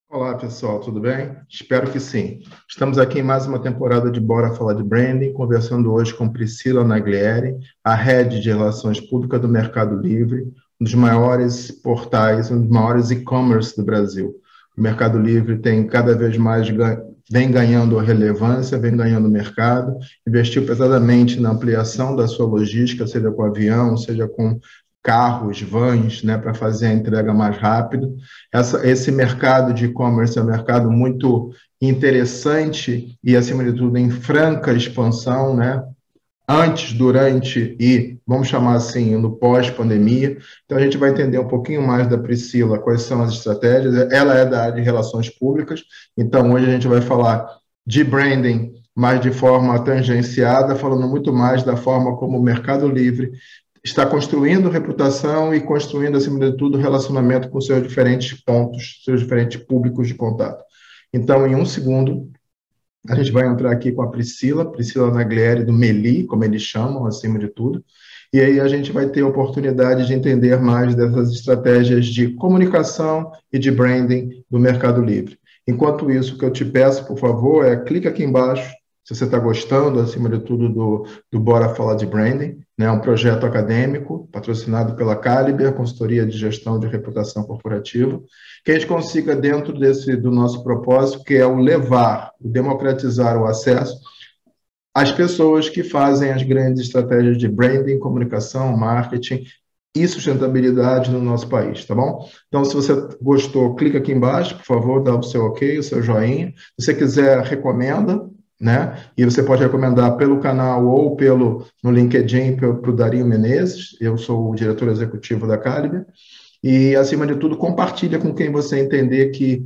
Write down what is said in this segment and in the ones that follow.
Olá, pessoal, tudo bem? Espero que sim. Estamos aqui em mais uma temporada de Bora Falar de Branding, conversando hoje com Priscila Naglieri, a Head de Relações Públicas do Mercado Livre, um dos maiores portais, um dos maiores e-commerce do Brasil. O Mercado Livre tem cada vez mais vem ganhando relevância, vem ganhando mercado, investiu pesadamente na ampliação da sua logística, seja com avião, seja com carros, vans, né, para fazer a entrega mais rápido. Esse mercado de e-commerce é um mercado muito interessante e, acima de tudo, em franca expansão, né? Antes, durante e, vamos chamar assim, no pós-pandemia. Então, a gente vai entender um pouquinho mais da Priscila, quais são as estratégias. Ela é da área de relações públicas, então hoje a gente vai falar de branding, mas de forma tangenciada, falando muito mais da forma como o Mercado Livre está construindo reputação e construindo, acima de tudo, relacionamento com seus diferentes pontos, seus diferentes públicos de contato. Então, em um segundo, a gente vai entrar aqui com a Priscila Naglieri, do Meli, como eles chamam, acima de tudo, e aí a gente vai ter a oportunidade de entender mais dessas estratégias de comunicação e de branding do Mercado Livre. Enquanto isso, o que eu te peço, por favor, é clica aqui embaixo, se você está gostando, acima de tudo, do Bora Falar de Branding, né? Um projeto acadêmico, patrocinado pela Caliber, consultoria de gestão de reputação corporativa, que a gente consiga, dentro do nosso propósito, que é o levar, o democratizar o acesso às pessoas que fazem as grandes estratégias de branding, comunicação, marketing e sustentabilidade no nosso país, tá bom? Então, se você gostou, clica aqui embaixo, por favor, dá o seu ok, o seu joinha. Se você quiser, recomenda, né? E você pode recomendar pelo canal ou no LinkedIn para o Dario Menezes. Eu sou o diretor executivo da Caliber. E, acima de tudo, compartilha com quem você entender que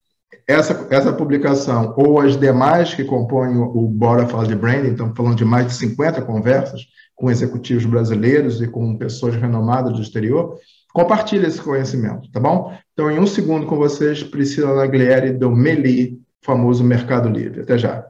essa publicação ou as demais que compõem o Bora Falar de Branding, estamos falando de mais de 50 conversas com executivos brasileiros e com pessoas renomadas do exterior, compartilha esse conhecimento, tá bom? Então, em um segundo com vocês, Priscila Naglieri, do Meli, famoso Mercado Livre. Até já.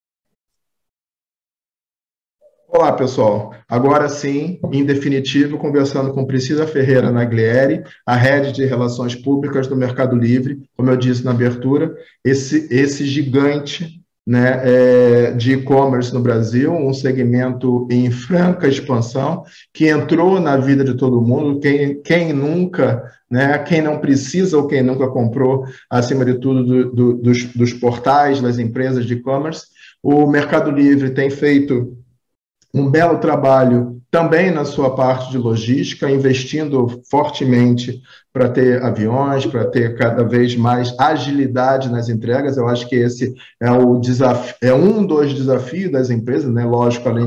Olá, pessoal. Agora sim, em definitivo, conversando com Priscila Ferreira Naglieri, a Head de Relações Públicas do Mercado Livre, como eu disse na abertura, esse gigante, né, de e-commerce no Brasil, um segmento em franca expansão, que entrou na vida de todo mundo, quem nunca, né, quem não precisa ou quem nunca comprou, acima de tudo, dos portais, das empresas de e-commerce. O Mercado Livre tem feito um belo trabalho também na sua parte de logística, investindo fortemente para ter aviões, para ter cada vez mais agilidade nas entregas. Eu acho que esse é o desafio, é um dos desafios das empresas, né? Lógico, além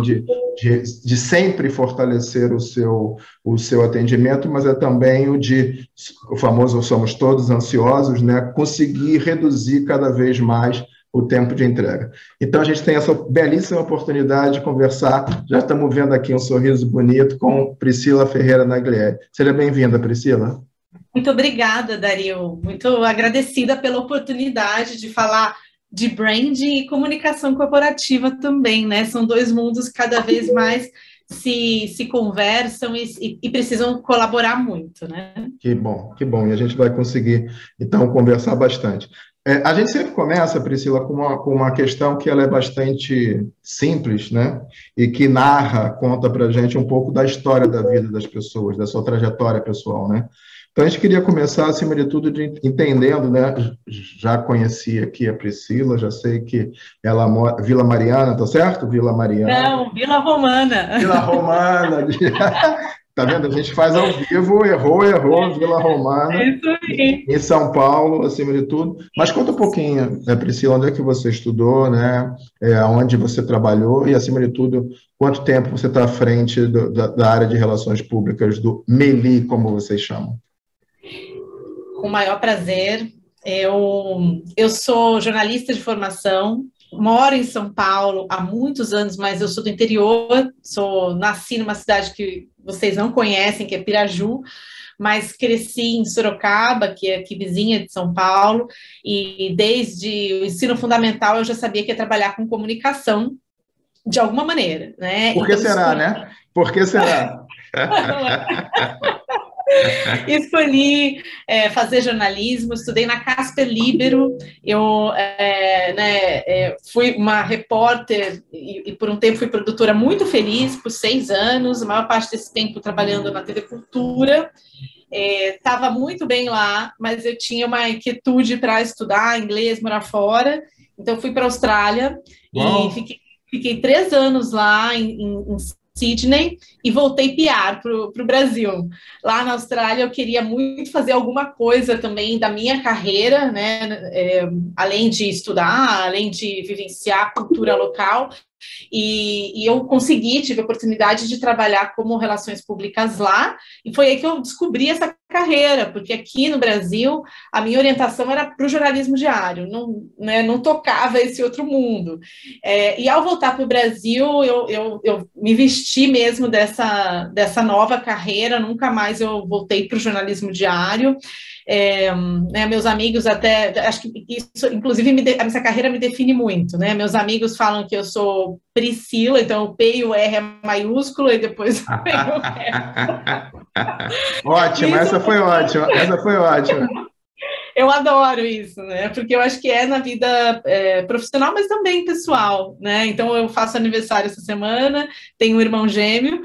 de sempre fortalecer o seu atendimento, mas é também o famoso somos todos ansiosos, né? Conseguir reduzir cada vez mais o tempo de entrega. Então, a gente tem essa belíssima oportunidade de conversar. Já estamos vendo aqui um sorriso bonito com Priscila Ferreira Naglieri. Seja bem-vinda, Priscila. Muito obrigada, Dario. Muito agradecida pela oportunidade de falar de branding e comunicação corporativa também, né? São dois mundos que cada vez mais se conversam e precisam colaborar muito, né? Que bom, que bom. E a gente vai conseguir, então, conversar bastante. A gente sempre começa, Priscila, com uma questão que ela é bastante simples, né? E que narra, conta para a gente um pouco da história da vida das pessoas, da sua trajetória pessoal, né? Então, a gente queria começar, acima de tudo, entendendo, né? Já conheci aqui a Priscila, já sei que ela mora... Vila Mariana, tá certo? Vila Mariana. Não, Vila Romana. Vila Romana. Tá vendo? A gente faz ao vivo, errou, Vila Romana, em São Paulo, acima de tudo. Mas conta um pouquinho, Priscila, onde é que você estudou, né? Onde você trabalhou e, acima de tudo, quanto tempo você está à frente da área de relações públicas do Meli, como vocês chamam? Com o maior prazer. Eu sou jornalista de formação, moro em São Paulo há muitos anos, mas eu sou do interior, nasci numa cidade que vocês não conhecem, que é Piraju, mas cresci em Sorocaba, que é aqui vizinha de São Paulo, e desde o ensino fundamental eu já sabia que ia trabalhar com comunicação de alguma maneira, né? Por que será, né? Por que será? Escolhi fazer jornalismo, estudei na Casper Libero, eu fui uma repórter e por um tempo fui produtora muito feliz, por 6 anos, a maior parte desse tempo trabalhando na TV Cultura. Estava muito bem lá, mas eu tinha uma inquietude para estudar inglês, morar fora, então fui para a Austrália. Uau. E fiquei 3 anos lá em Sydney e voltei PR para o Brasil. Lá na Austrália eu queria muito fazer alguma coisa também da minha carreira, né? Além de estudar, além de vivenciar a cultura local. E eu tive a oportunidade de trabalhar como relações públicas lá, e foi aí que eu descobri essa carreira, porque aqui no Brasil a minha orientação era para o jornalismo diário, não tocava esse outro mundo. E ao voltar para o Brasil, eu me vesti mesmo dessa nova carreira, nunca mais eu voltei para o jornalismo diário. Meus amigos até, acho que isso, inclusive, essa carreira me define muito, né? Meus amigos falam que eu sou Priscila, então o P e o R é maiúsculo e depois o P e o R. Ótima, essa foi ótima, essa foi ótima. Eu adoro isso, né? Porque eu acho que na vida profissional, mas também pessoal, né? Então eu faço aniversário essa semana, tenho um irmão gêmeo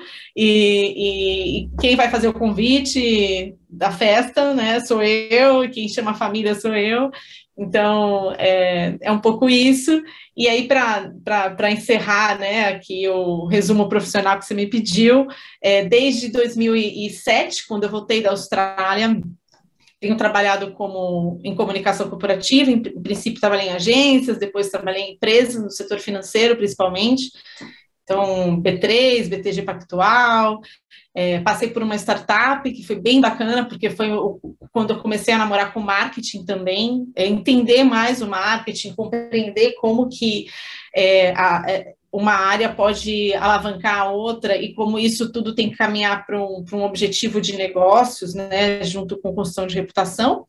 e quem vai fazer o convite da festa, né? Sou eu, e quem chama a família sou eu. Então é um pouco isso. E aí para encerrar, né? Aqui o resumo profissional que você me pediu, desde 2007, quando eu voltei da Austrália. Tenho trabalhado em comunicação corporativa, em princípio trabalhei em agências, depois trabalhei em empresas, no setor financeiro principalmente, então B3, BTG Pactual, passei por uma startup que foi bem bacana, porque foi quando eu comecei a namorar com marketing também, entender mais o marketing, compreender como que uma área pode alavancar a outra e como isso tudo tem que caminhar para um objetivo de negócios, né, junto com construção de reputação.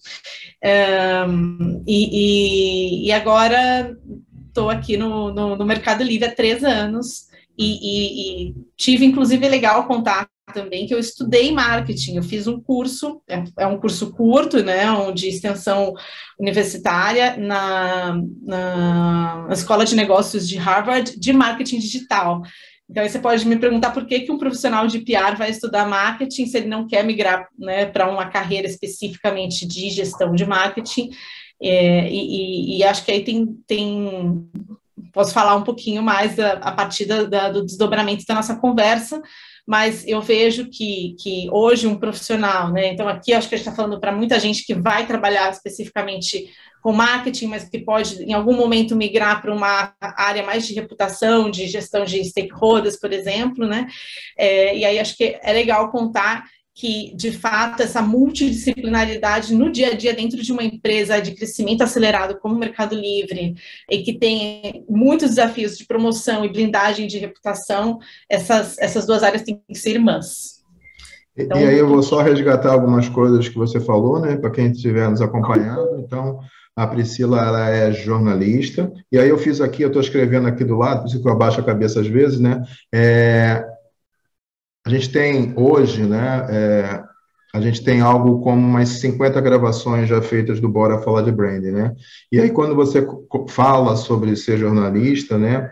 E agora estou aqui no Mercado Livre há 3 anos e tive, inclusive, legal contar também que eu estudei marketing, eu fiz um curso, é um curso curto, né, de extensão universitária na Escola de Negócios de Harvard, de marketing digital. Então, aí você pode me perguntar por que um profissional de PR vai estudar marketing se ele não quer migrar, né, para uma carreira especificamente de gestão de marketing, e acho que aí posso falar um pouquinho mais a partir do desdobramento da nossa conversa, mas eu vejo que hoje um profissional, né, então aqui acho que a gente está falando para muita gente que vai trabalhar especificamente com marketing, mas que pode em algum momento migrar para uma área mais de reputação, de gestão de stakeholders, por exemplo, né, e aí acho que é legal contar que, de fato, essa multidisciplinaridade no dia a dia dentro de uma empresa de crescimento acelerado como o Mercado Livre e que tem muitos desafios de promoção e blindagem de reputação, essas 2 áreas têm que ser irmãs. Então, e aí eu vou só resgatar algumas coisas que você falou, né, para quem estiver nos acompanhando. Então, a Priscila, ela é jornalista, e aí eu estou escrevendo aqui do lado, por isso que eu abaixo a cabeça às vezes, né, a gente tem hoje, né, a gente tem algo como umas 50 gravações já feitas do Bora Falar de Branding, né? E aí quando você fala sobre ser jornalista, né,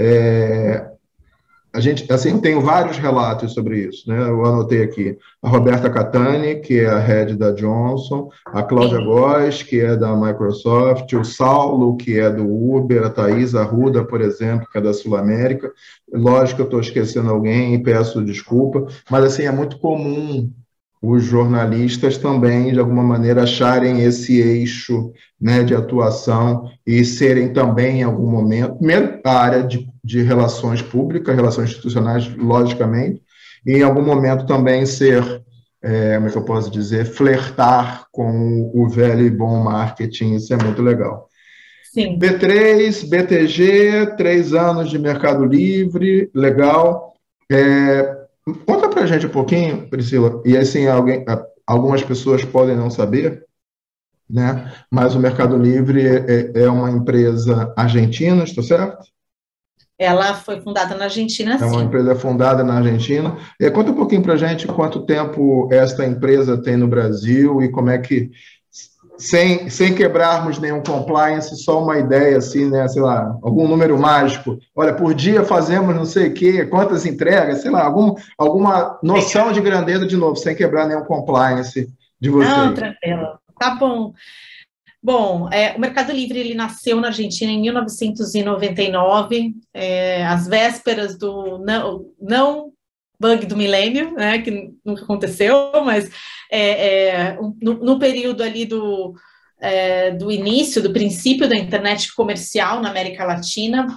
eu tenho vários relatos sobre isso, né? Eu anotei aqui a Roberta Catani, que é a head da Johnson, a Cláudia Góes, que é da Microsoft, o Saulo, que é do Uber, a Thaís Arruda, por exemplo, que é da Sul América. Lógico que eu estou esquecendo alguém e peço desculpa, mas assim, é muito comum os jornalistas também, de alguma maneira, acharem esse eixo, né, de atuação e serem também, em algum momento, primeiro, a área de relações públicas, relações institucionais, logicamente, e em algum momento também ser, como é que eu posso dizer, flertar com o velho e bom marketing, isso é muito legal. Sim. B3, BTG, 3 anos de Mercado Livre, legal. Conta pra gente um pouquinho, Priscila, e assim, algumas pessoas podem não saber, né? Mas o Mercado Livre é uma empresa argentina, estou certo? Ela foi fundada na Argentina, É uma sim. empresa fundada na Argentina. Conta um pouquinho para a gente quanto tempo esta empresa tem no Brasil e como é que, sem quebrarmos nenhum compliance, só uma ideia, assim, né? Sei lá, algum número mágico. Olha, por dia fazemos não sei o quê, quantas entregas, sei lá, alguma noção de grandeza, de novo, sem quebrar nenhum compliance de Não, vocês. tranquilo. Tá bom. Bom, o Mercado Livre ele nasceu na Argentina em 1999, às vésperas do não bug do milênio, né, que nunca aconteceu, mas no período ali do início, do princípio da internet comercial na América Latina,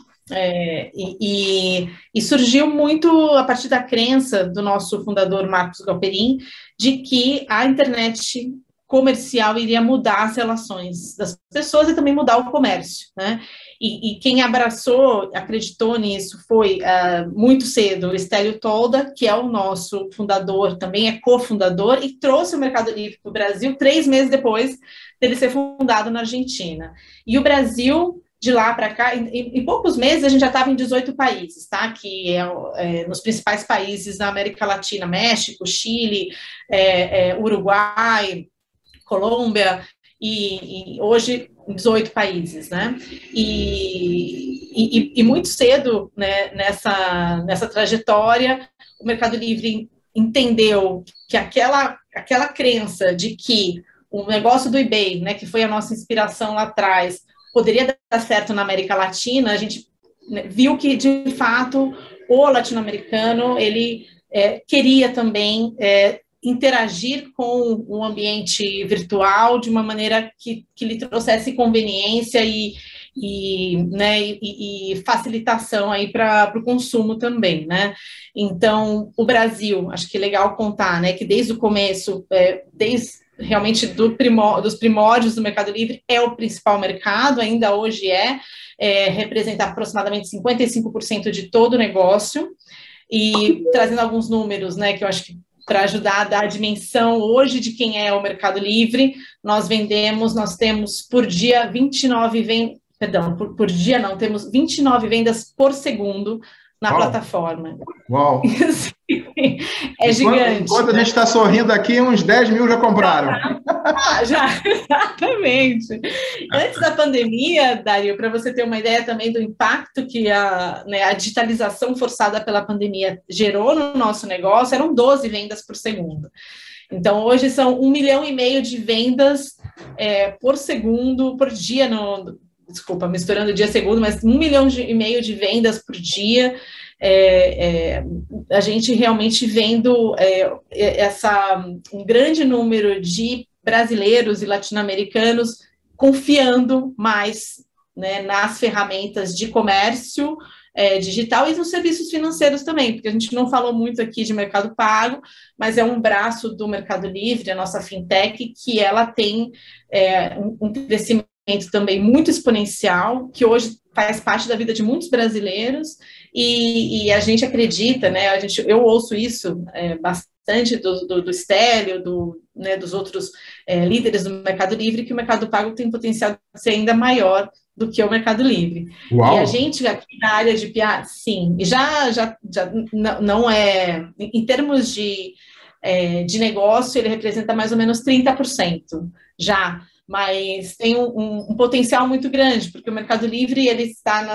e surgiu muito a partir da crença do nosso fundador Marcos Galperin de que a internet comercial iria mudar as relações das pessoas e também mudar o comércio, né? E quem abraçou, acreditou nisso, foi muito cedo o Estélio Tolda, que é o nosso fundador, também é cofundador, e trouxe o Mercado Livre para o Brasil 3 meses depois dele ser fundado na Argentina. E o Brasil, de lá para cá, em poucos meses a gente já estava em 18 países, tá? Que nos principais países da América Latina, México, Chile, Uruguai, Colômbia, e hoje em 18 países, né? E muito cedo, né, nessa trajetória, o Mercado Livre entendeu que aquela crença de que o negócio do eBay, né, que foi a nossa inspiração lá atrás, poderia dar certo na América Latina, a gente viu que, de fato, o latino-americano, ele queria também interagir com o ambiente virtual de uma maneira que lhe trouxesse conveniência e facilitação aí para o consumo também, né? Então, o Brasil, acho que é legal contar, né, que desde o começo, desde realmente dos primórdios do Mercado Livre, é o principal mercado, ainda hoje representa aproximadamente 55% de todo o negócio, e trazendo alguns números, né, que eu acho que para ajudar a dar a dimensão hoje de quem é o Mercado Livre, nós temos por dia 29 vendas, perdão, por dia não, temos 29 vendas por segundo na plataforma. Uau! Gigante. Enquanto a gente está sorrindo aqui, uns 10 mil já compraram. Já, exatamente. Antes da pandemia, Dario, para você ter uma ideia também do impacto que a digitalização forçada pela pandemia gerou no nosso negócio, eram 12 vendas por segundo. Então, hoje são 1,5 milhão de vendas por segundo, por dia, desculpa, misturando dia e segundo, mas 1,5 milhão de vendas por dia. A gente realmente vendo um grande número de brasileiros e latino-americanos confiando mais, né, nas ferramentas de comércio digital e nos serviços financeiros também, porque a gente não falou muito aqui de Mercado Pago, mas é um braço do Mercado Livre, a nossa fintech, que ela tem um crescimento também muito exponencial, que hoje faz parte da vida de muitos brasileiros, e a gente acredita, né, eu ouço isso bastante do Stélio, dos outros líderes do Mercado Livre, que o Mercado Pago tem potencial de ser ainda maior do que o Mercado Livre. Uau. E a gente aqui na área de PR, sim, e já não em termos de negócio, ele representa mais ou menos 30% já, mas tem um potencial muito grande, porque o Mercado Livre ele está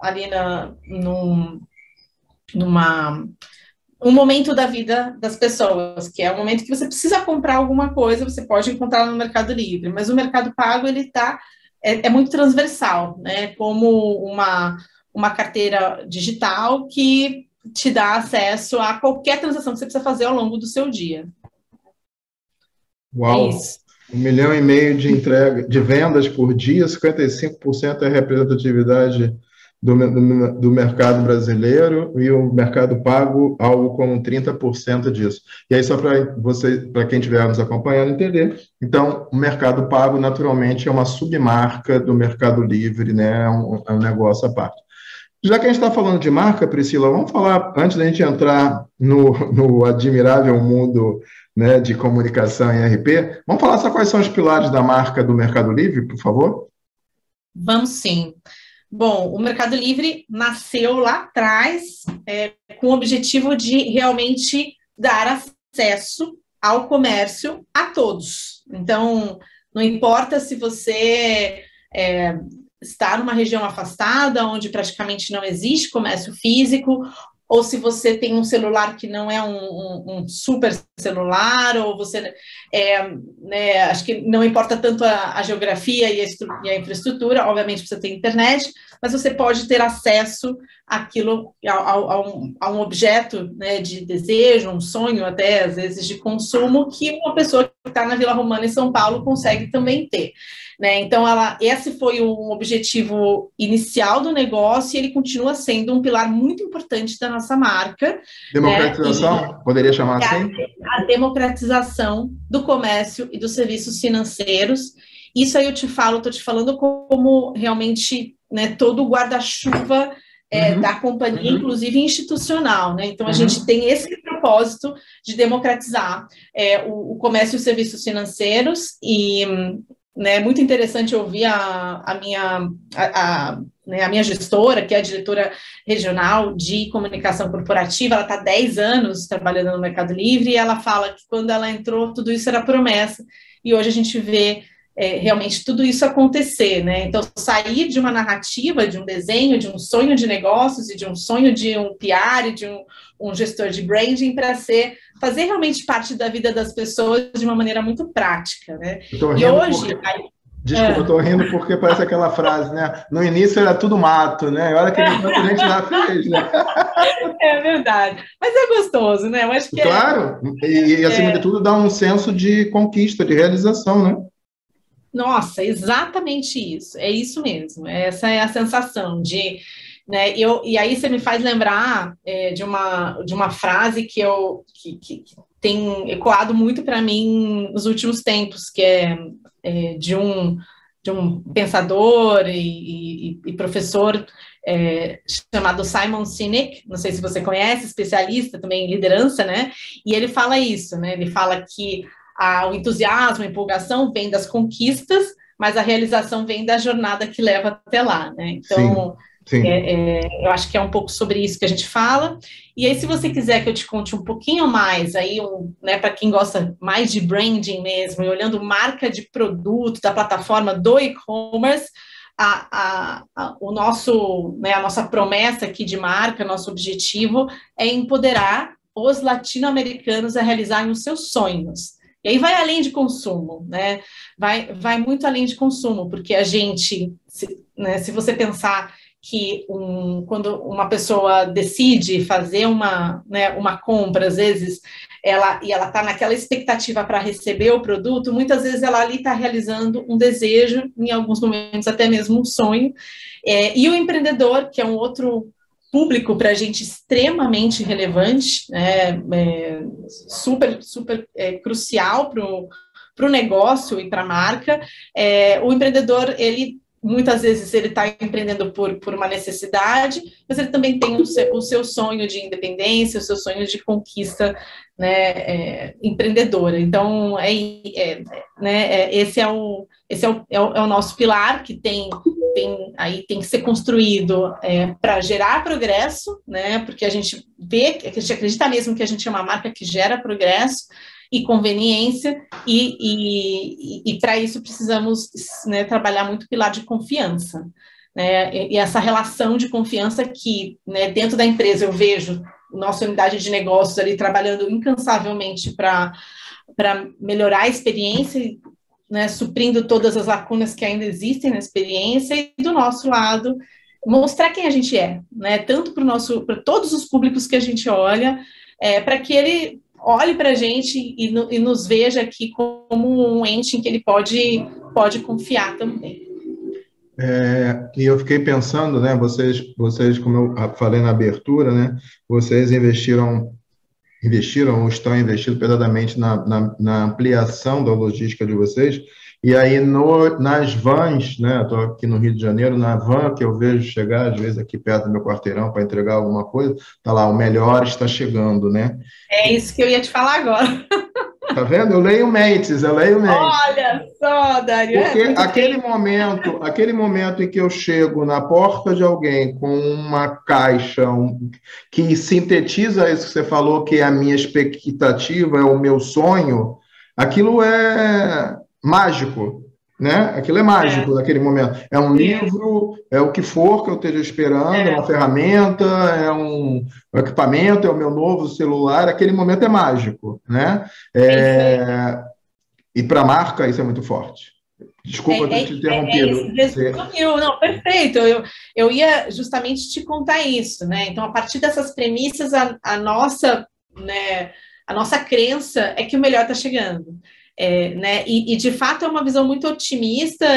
um momento da vida das pessoas, que é o momento que você precisa comprar alguma coisa, você pode encontrar no Mercado Livre, mas o Mercado Pago ele é muito transversal, né? Como uma carteira digital que te dá acesso a qualquer transação que você precisa fazer ao longo do seu dia. Uau! É isso. 1,5 milhão de vendas por dia, 55% é a representatividade do mercado brasileiro, e o Mercado Pago algo como 30% disso. E aí, só para quem estiver nos acompanhando entender, então, o Mercado Pago, naturalmente, é uma submarca do Mercado Livre, né? É um negócio à parte. Já que a gente está falando de marca, Priscila, vamos falar, antes da gente entrar no admirável mundo, né, de comunicação em RP, vamos falar só quais são os pilares da marca do Mercado Livre, por favor? Vamos sim. Bom, o Mercado Livre nasceu lá atrás com o objetivo de realmente dar acesso ao comércio a todos. Então, não importa se você está numa região afastada, onde praticamente não existe comércio físico, ou se você tem um celular que não é um super celular, ou você, né, acho que não importa tanto a geografia e a infraestrutura, obviamente precisa ter internet, mas você pode ter acesso àquilo, a um objeto, né, de desejo, um sonho até, às vezes, de consumo, que uma pessoa que está na Vila Romana, em São Paulo, consegue também ter. Né? Então, esse foi o objetivo inicial do negócio e ele continua sendo um pilar muito importante da nossa marca. Democratização, né? Poderia chamar assim? A democratização do comércio e dos serviços financeiros. Isso aí estou te falando como realmente, né, todo o guarda-chuva da companhia, inclusive institucional. Né? Então, a gente tem esse propósito de democratizar o comércio e os serviços financeiros e... É muito interessante ouvir a minha gestora, que é a diretora regional de comunicação corporativa, ela está há 10 anos trabalhando no Mercado Livre, e ela fala que quando ela entrou, tudo isso era promessa, e hoje a gente vê realmente tudo isso acontecer, né? Então, sair de uma narrativa, de um desenho, de um sonho de negócios, e de um sonho de um PR, de um gestor de branding, para fazer realmente parte da vida das pessoas de uma maneira muito prática, né? E hoje... Desculpa, eu estou rindo porque parece aquela frase, né? No início era tudo mato, né? Olha que a gente já fez, né? É verdade. Mas é gostoso, né? Eu acho que claro, e acima de tudo dá um senso de conquista, de realização, né? Nossa, exatamente isso. É isso mesmo. Essa é a sensação de... Né, e aí você me faz lembrar de uma frase que tem ecoado muito para mim nos últimos tempos, que é de um pensador e professor chamado Simon Sinek, não sei se você conhece, especialista também em liderança, né? E ele fala isso, né? Ele fala que o entusiasmo, a empolgação vem das conquistas, mas a realização vem da jornada que leva até lá, né? Então... Sim. Eu acho que é um pouco sobre isso que a gente fala. E aí, se você quiser que eu te conte um pouquinho mais, aí, né, para quem gosta mais de branding mesmo, e olhando marca de produto da plataforma do e-commerce, o nosso, né, a nossa promessa aqui de marca, nosso objetivo é empoderar os latino-americanos a realizarem os seus sonhos. E aí vai além de consumo, né? Vai muito além de consumo, porque a gente, se você pensar que quando uma pessoa decide fazer uma compra, às vezes, ela está naquela expectativa para receber o produto, muitas vezes ela ali está realizando um desejo, em alguns momentos até mesmo um sonho, e o empreendedor, que é um outro público para a gente extremamente relevante, super crucial para o negócio e para a marca, o empreendedor, muitas vezes ele está empreendendo por uma necessidade, mas ele também tem o seu sonho de independência, o seu sonho de conquista, né, empreendedora. Então, esse é o nosso pilar, que tem que ser construído para gerar progresso, né, porque a gente acredita mesmo que a gente é uma marca que gera progresso e conveniência, e para isso precisamos, né, trabalhar muito o pilar de confiança, né, e essa relação de confiança que, né, dentro da empresa eu vejo nossa unidade de negócios ali trabalhando incansavelmente para melhorar a experiência, né, suprindo todas as lacunas que ainda existem na experiência, e do nosso lado mostrar quem a gente é, né, tanto para todos os públicos que a gente olha, para que ele olhe para a gente e nos veja aqui como um ente em que ele pode confiar também. E eu fiquei pensando, né, vocês, como eu falei na abertura, né, vocês investiram ou estão investindo pesadamente na ampliação da logística de vocês. E aí, nas vans, né, estou aqui no Rio de Janeiro, na van que eu vejo chegar, às vezes, aqui perto do meu quarteirão para entregar alguma coisa, está lá, o melhor está chegando, né? É isso que eu ia te falar agora. Tá vendo? Eu leio mentes, eu leio mentes. Olha só, Dário. Porque aquele momento em que eu chego na porta de alguém com uma caixa que sintetiza isso que você falou, que é a minha expectativa, é o meu sonho, aquilo é mágico, né? Aquilo é mágico naquele momento. É um livro, é o que for que eu esteja esperando, é uma ferramenta, é um equipamento, é o meu novo celular, aquele momento é mágico, né? E para a marca isso é muito forte. Desculpa ter te interrompido. Não, perfeito. Eu ia justamente te contar isso, né? Então, a partir dessas premissas, a nossa, né, a nossa crença é que o melhor está chegando. Né? E, de fato, é uma visão muito otimista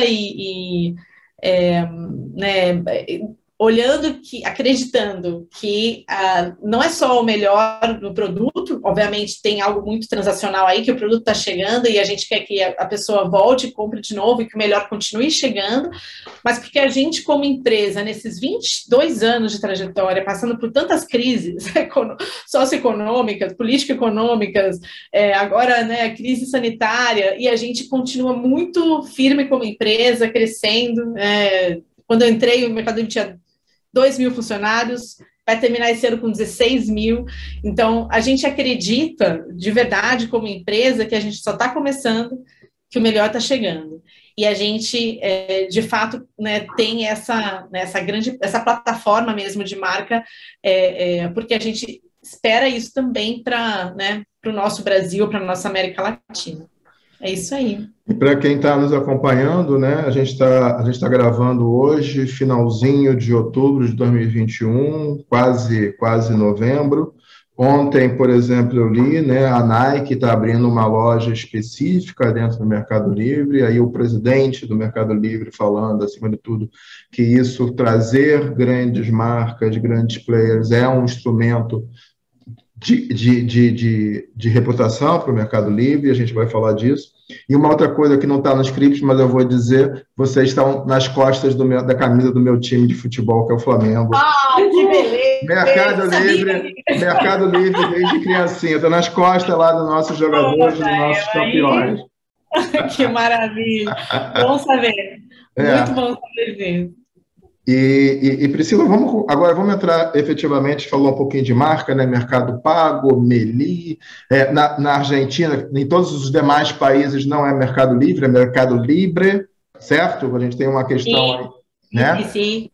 né, olhando acreditando que não é só o melhor do produto, obviamente tem algo muito transacional aí, que o produto está chegando e a gente quer que a pessoa volte e compre de novo e que o melhor continue chegando, mas porque a gente, como empresa, nesses 22 anos de trajetória, passando por tantas crises socioeconômicas, político-econômicas, agora, né, crise sanitária, e a gente continua muito firme como empresa, crescendo. Quando eu entrei, o Mercado Livre tinha 2.000 funcionários, vai terminar esse ano com 16 mil. Então, a gente acredita, de verdade, como empresa, que a gente só está começando, que o melhor está chegando. E a gente, de fato, né, tem essa plataforma mesmo de marca, porque a gente espera isso também para, né, o nosso Brasil, para a nossa América Latina. É isso aí. E para quem está nos acompanhando, né, a gente tá gravando hoje, finalzinho de outubro de 2021, quase novembro. Ontem, por exemplo, eu li, né, a Nike está abrindo uma loja específica dentro do Mercado Livre, aí o presidente do Mercado Livre falando, acima de tudo, que isso, trazer grandes marcas, grandes players, é um instrumento de reputação para o Mercado Livre, a gente vai falar disso. E uma outra coisa que não está no script, mas eu vou dizer, vocês estão nas costas da camisa do meu time de futebol, que é o Flamengo. Que beleza! Mercado Livre desde criancinha, está nas costas lá dos nossos jogadores, dos nossos campeões. Que maravilha! Bom saber. Muito bom saber disso. E Priscila, agora vamos entrar efetivamente, falar um pouquinho de marca, né? Mercado Pago, Meli, na Argentina, em todos os demais países não é Mercado Livre, é Mercado Libre, certo? A gente tem uma questão aí, né? Sim.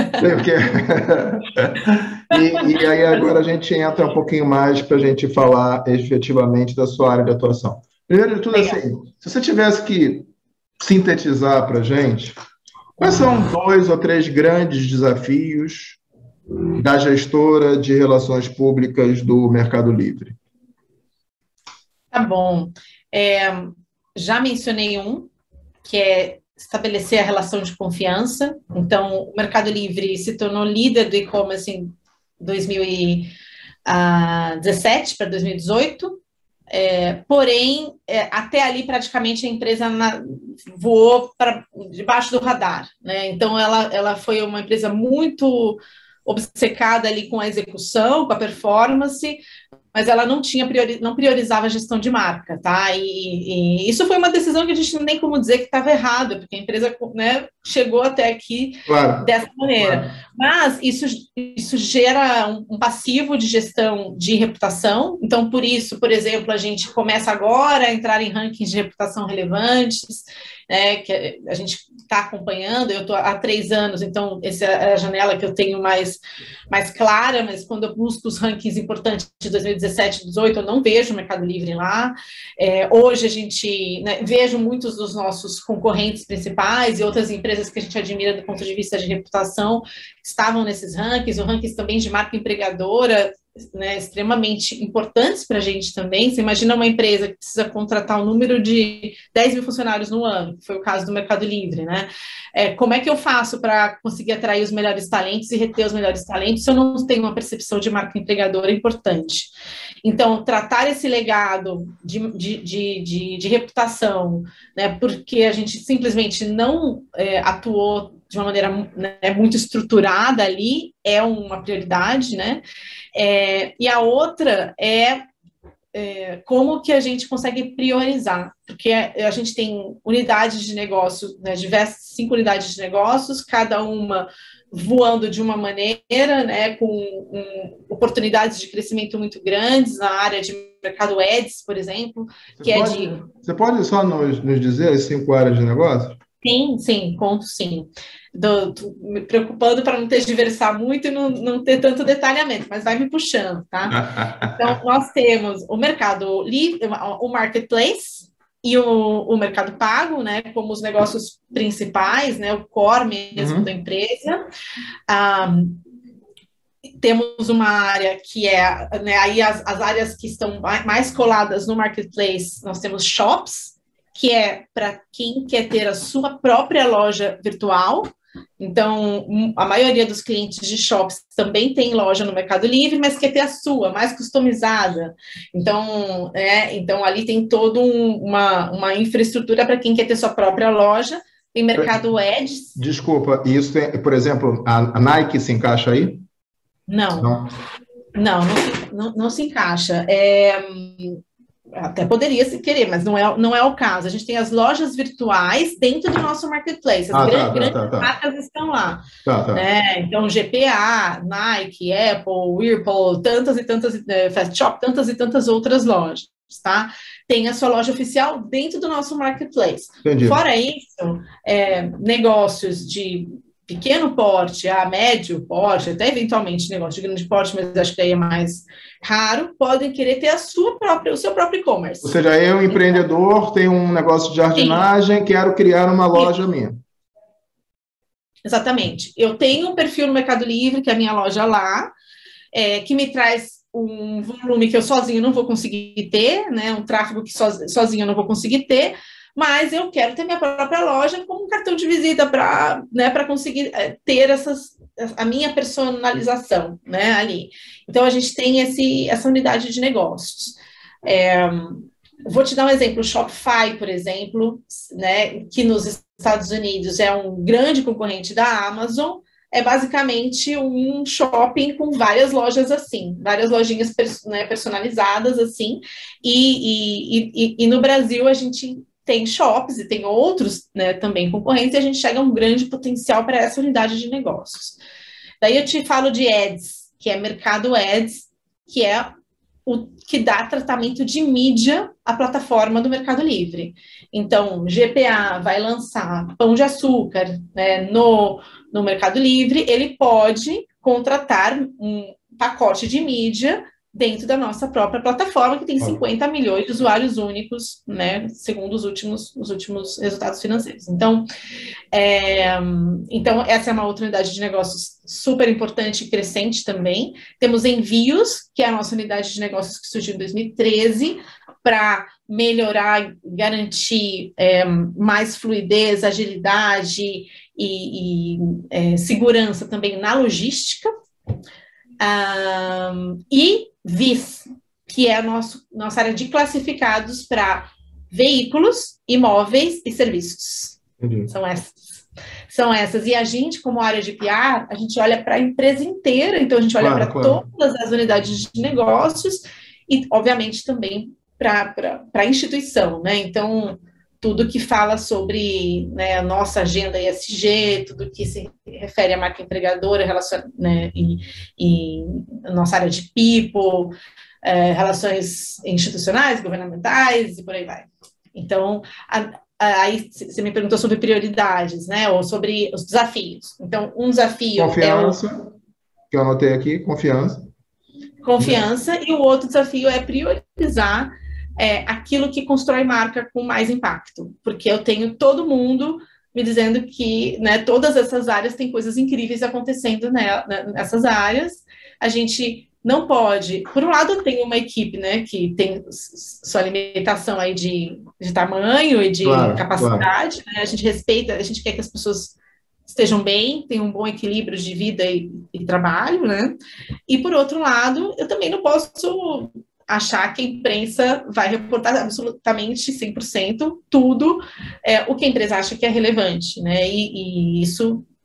E aí agora a gente entra um pouquinho mais para a gente falar efetivamente da sua área de atuação. Primeiro de tudo, assim, se você tivesse que sintetizar para a gente, quais são 2 ou 3 grandes desafios da gestora de relações públicas do Mercado Livre? Tá bom. Já mencionei um, que é estabelecer a relação de confiança. Então, o Mercado Livre se tornou líder do e-commerce em 2017 para 2018. Porém, até ali praticamente a empresa voou para debaixo do radar, né? Então ela foi uma empresa muito obcecada ali com a execução, com a performance, mas ela não priorizava a gestão de marca, tá? E isso foi uma decisão que a gente não tem como dizer que estava errada, porque a empresa, né, chegou até aqui dessa maneira. Claro. Mas isso gera um passivo de gestão de reputação. Então, por isso, por exemplo, a gente começa agora a entrar em rankings de reputação relevantes, né, que a gente está acompanhando. Eu estou há 3 anos, então essa é a janela que eu tenho mais clara, mas quando eu busco os rankings importantes de 2017, 2018, eu não vejo o Mercado Livre lá. Hoje a gente, né, vejo muitos dos nossos concorrentes principais e outras empresas que a gente admira do ponto de vista de reputação estavam nesses rankings, ou rankings também de marca empregadora, né, extremamente importantes para a gente também. Você imagina uma empresa que precisa contratar um número de 10 mil funcionários no ano, que foi o caso do Mercado Livre, né? Como é que eu faço para conseguir atrair os melhores talentos e reter os melhores talentos se eu não tenho uma percepção de marca empregadora importante? Então, tratar esse legado de reputação, né, porque a gente simplesmente não atuou de uma maneira, né, muito estruturada ali, é uma prioridade, né? E a outra é como que a gente consegue priorizar, porque a gente tem unidades de negócio, né, diversas 5 unidades de negócios, cada uma voando de uma maneira, né, com oportunidades de crescimento muito grandes na área de mercado Ads, por exemplo, Você pode só nos dizer as 5 áreas de negócio? Sim, conto sim. Tô me preocupando para não ter diversar muito e não ter tanto detalhamento, mas vai me puxando, tá? Então, nós temos o mercado livre, o marketplace e o mercado pago, né, como os negócios principais, né, o core mesmo da empresa. Temos uma área que né, aí as áreas que estão mais coladas no marketplace, nós temos shops, que é para quem quer ter a sua própria loja virtual. Então, a maioria dos clientes de shops também tem loja no Mercado Livre, mas quer ter a sua, mais customizada. Então, ali tem toda uma infraestrutura para quem quer ter sua própria loja. Tem Mercado Ads. Desculpa, isso tem, por exemplo, a Nike se encaixa aí? Não se encaixa. Até poderia se querer, mas não é o caso. A gente tem as lojas virtuais dentro do nosso marketplace. As grandes marcas estão lá. Né? Então, GPA, Nike, Apple, Whirlpool, tantas e tantas, Fast Shop, tantas e tantas outras lojas, tá? Tem a sua loja oficial dentro do nosso marketplace. Entendi. Fora isso, negócios de pequeno porte a médio porte, até eventualmente negócio de grande porte, mas acho que aí é mais raro, podem querer ter o seu próprio e-commerce. Ou seja, eu, empreendedor, tenho um negócio de jardinagem, quero criar uma loja minha. Exatamente. Eu tenho um perfil no Mercado Livre, que é a minha loja lá, que me traz um volume que eu sozinho não vou conseguir ter, né? Um tráfego que sozinho eu não vou conseguir ter, mas eu quero ter minha própria loja como um cartão de visita para conseguir ter a minha personalização, né, ali. Então, a gente tem essa unidade de negócios. Vou te dar um exemplo, o Shopify, por exemplo, né, que nos Estados Unidos é um grande concorrente da Amazon, é basicamente um shopping com várias lojas assim, várias lojinhas personalizadas assim, e no Brasil a gente tem shops e tem outros, né, também concorrentes, e a gente chega a um grande potencial para essa unidade de negócios. Daí eu te falo de Ads, que é Mercado Ads, que é o que dá tratamento de mídia à plataforma do Mercado Livre. Então, GPA vai lançar Pão de Açúcar, né, no Mercado Livre, ele pode contratar um pacote de mídia dentro da nossa própria plataforma, que tem 50 milhões de usuários únicos, né, segundo os últimos resultados financeiros. Então, essa é uma outra unidade de negócios super importante e crescente também. Temos Envios, que é a nossa unidade de negócios que surgiu em 2013, para melhorar, garantir mais fluidez, agilidade e segurança também na logística. E VIS, que é a nossa área de classificados para veículos, imóveis e serviços. Entendi. São essas. E a gente, como área de PR, a gente olha para a empresa inteira, então a gente olha para todas as unidades de negócios e, obviamente, também para a instituição, né? Então, tudo que fala sobre, né, a nossa agenda ESG, tudo que se refere à marca empregadora, né, e a nossa área de people, relações institucionais, governamentais e por aí vai. Então, aí você me perguntou sobre prioridades, né, ou sobre os desafios. Então, um desafio confiança, que eu anotei aqui, confiança, e o outro desafio é priorizar aquilo que constrói marca com mais impacto, porque eu tenho todo mundo me dizendo que, né, todas essas áreas têm coisas incríveis acontecendo nessas áreas. A gente não pode, por um lado, eu tenho uma equipe, né, que tem sua limitação aí de tamanho e de capacidade, né, a gente respeita, a gente quer que as pessoas estejam bem, tenham um bom equilíbrio de vida e trabalho, né, e por outro lado, eu também não posso achar que a imprensa vai reportar absolutamente 100% tudo o que a empresa acha que é relevante, né, e isso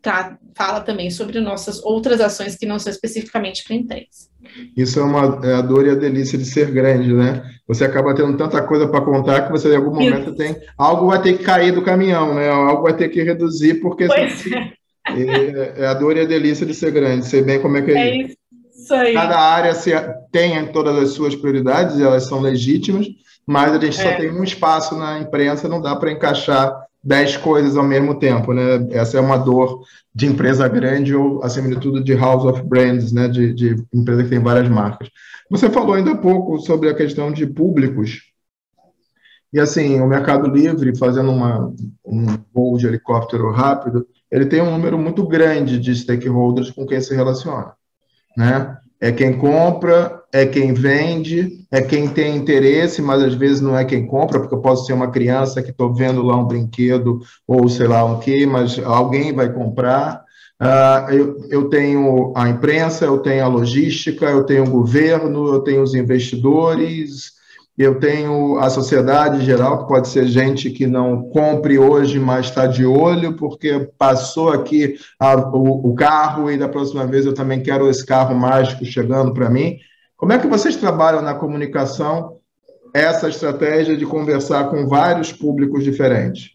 fala também sobre nossas outras ações que não são especificamente para a imprensa. Isso é a dor e a delícia de ser grande, né? Você acaba tendo tanta coisa para contar que você, em algum momento, algo vai ter que cair do caminhão, né? Algo vai ter que reduzir, porque é a dor e a delícia de ser grande. Sei bem como é que é isso. Isso aí. Cada área tem todas as suas prioridades, elas são legítimas, mas a gente só tem um espaço na imprensa, não dá para encaixar 10 coisas ao mesmo tempo, né? Essa é uma dor de empresa grande ou, acima de tudo, de house of brands, né? De empresa que tem várias marcas. Você falou ainda há pouco sobre a questão de públicos. E, assim, o Mercado Livre, fazendo um voo de helicóptero rápido, ele tem um número muito grande de stakeholders com quem se relaciona, né? É quem compra, é quem vende, é quem tem interesse, mas às vezes não é quem compra, porque eu posso ser uma criança que estou vendo lá um brinquedo ou sei lá o quê, mas alguém vai comprar. Eu tenho a imprensa, eu tenho a logística, eu tenho o governo, eu tenho os investidores, eu tenho a sociedade em geral, que pode ser gente que não compre hoje, mas está de olho, porque passou aqui o carro e da próxima vez eu também quero esse carro mágico chegando para mim. Como é que vocês trabalham na comunicação essa estratégia de conversar com vários públicos diferentes?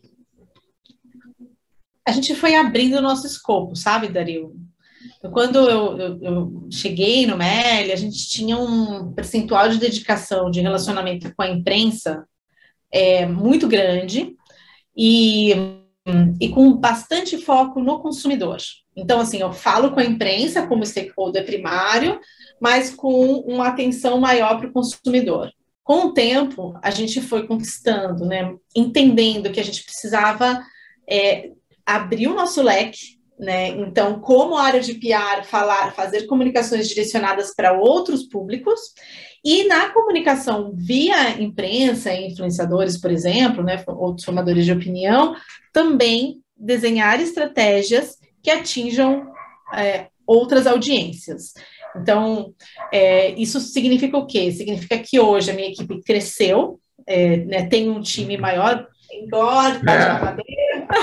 A gente foi abrindo o nosso escopo, sabe, Dario? Quando eu cheguei no MELI, a gente tinha um percentual de dedicação de relacionamento com a imprensa muito grande e com bastante foco no consumidor. Então, assim, eu falo com a imprensa como stakeholder primário, mas com uma atenção maior para o consumidor. Com o tempo, a gente foi conquistando, né, entendendo que a gente precisava abrir o nosso leque, né? Então, como área de PR, fazer comunicações direcionadas para outros públicos, e na comunicação via imprensa, influenciadores, por exemplo, né, outros formadores de opinião, também desenhar estratégias que atinjam outras audiências. Então, isso significa o quê? Significa que hoje a minha equipe cresceu, né, tem um time maior, embora na madeira,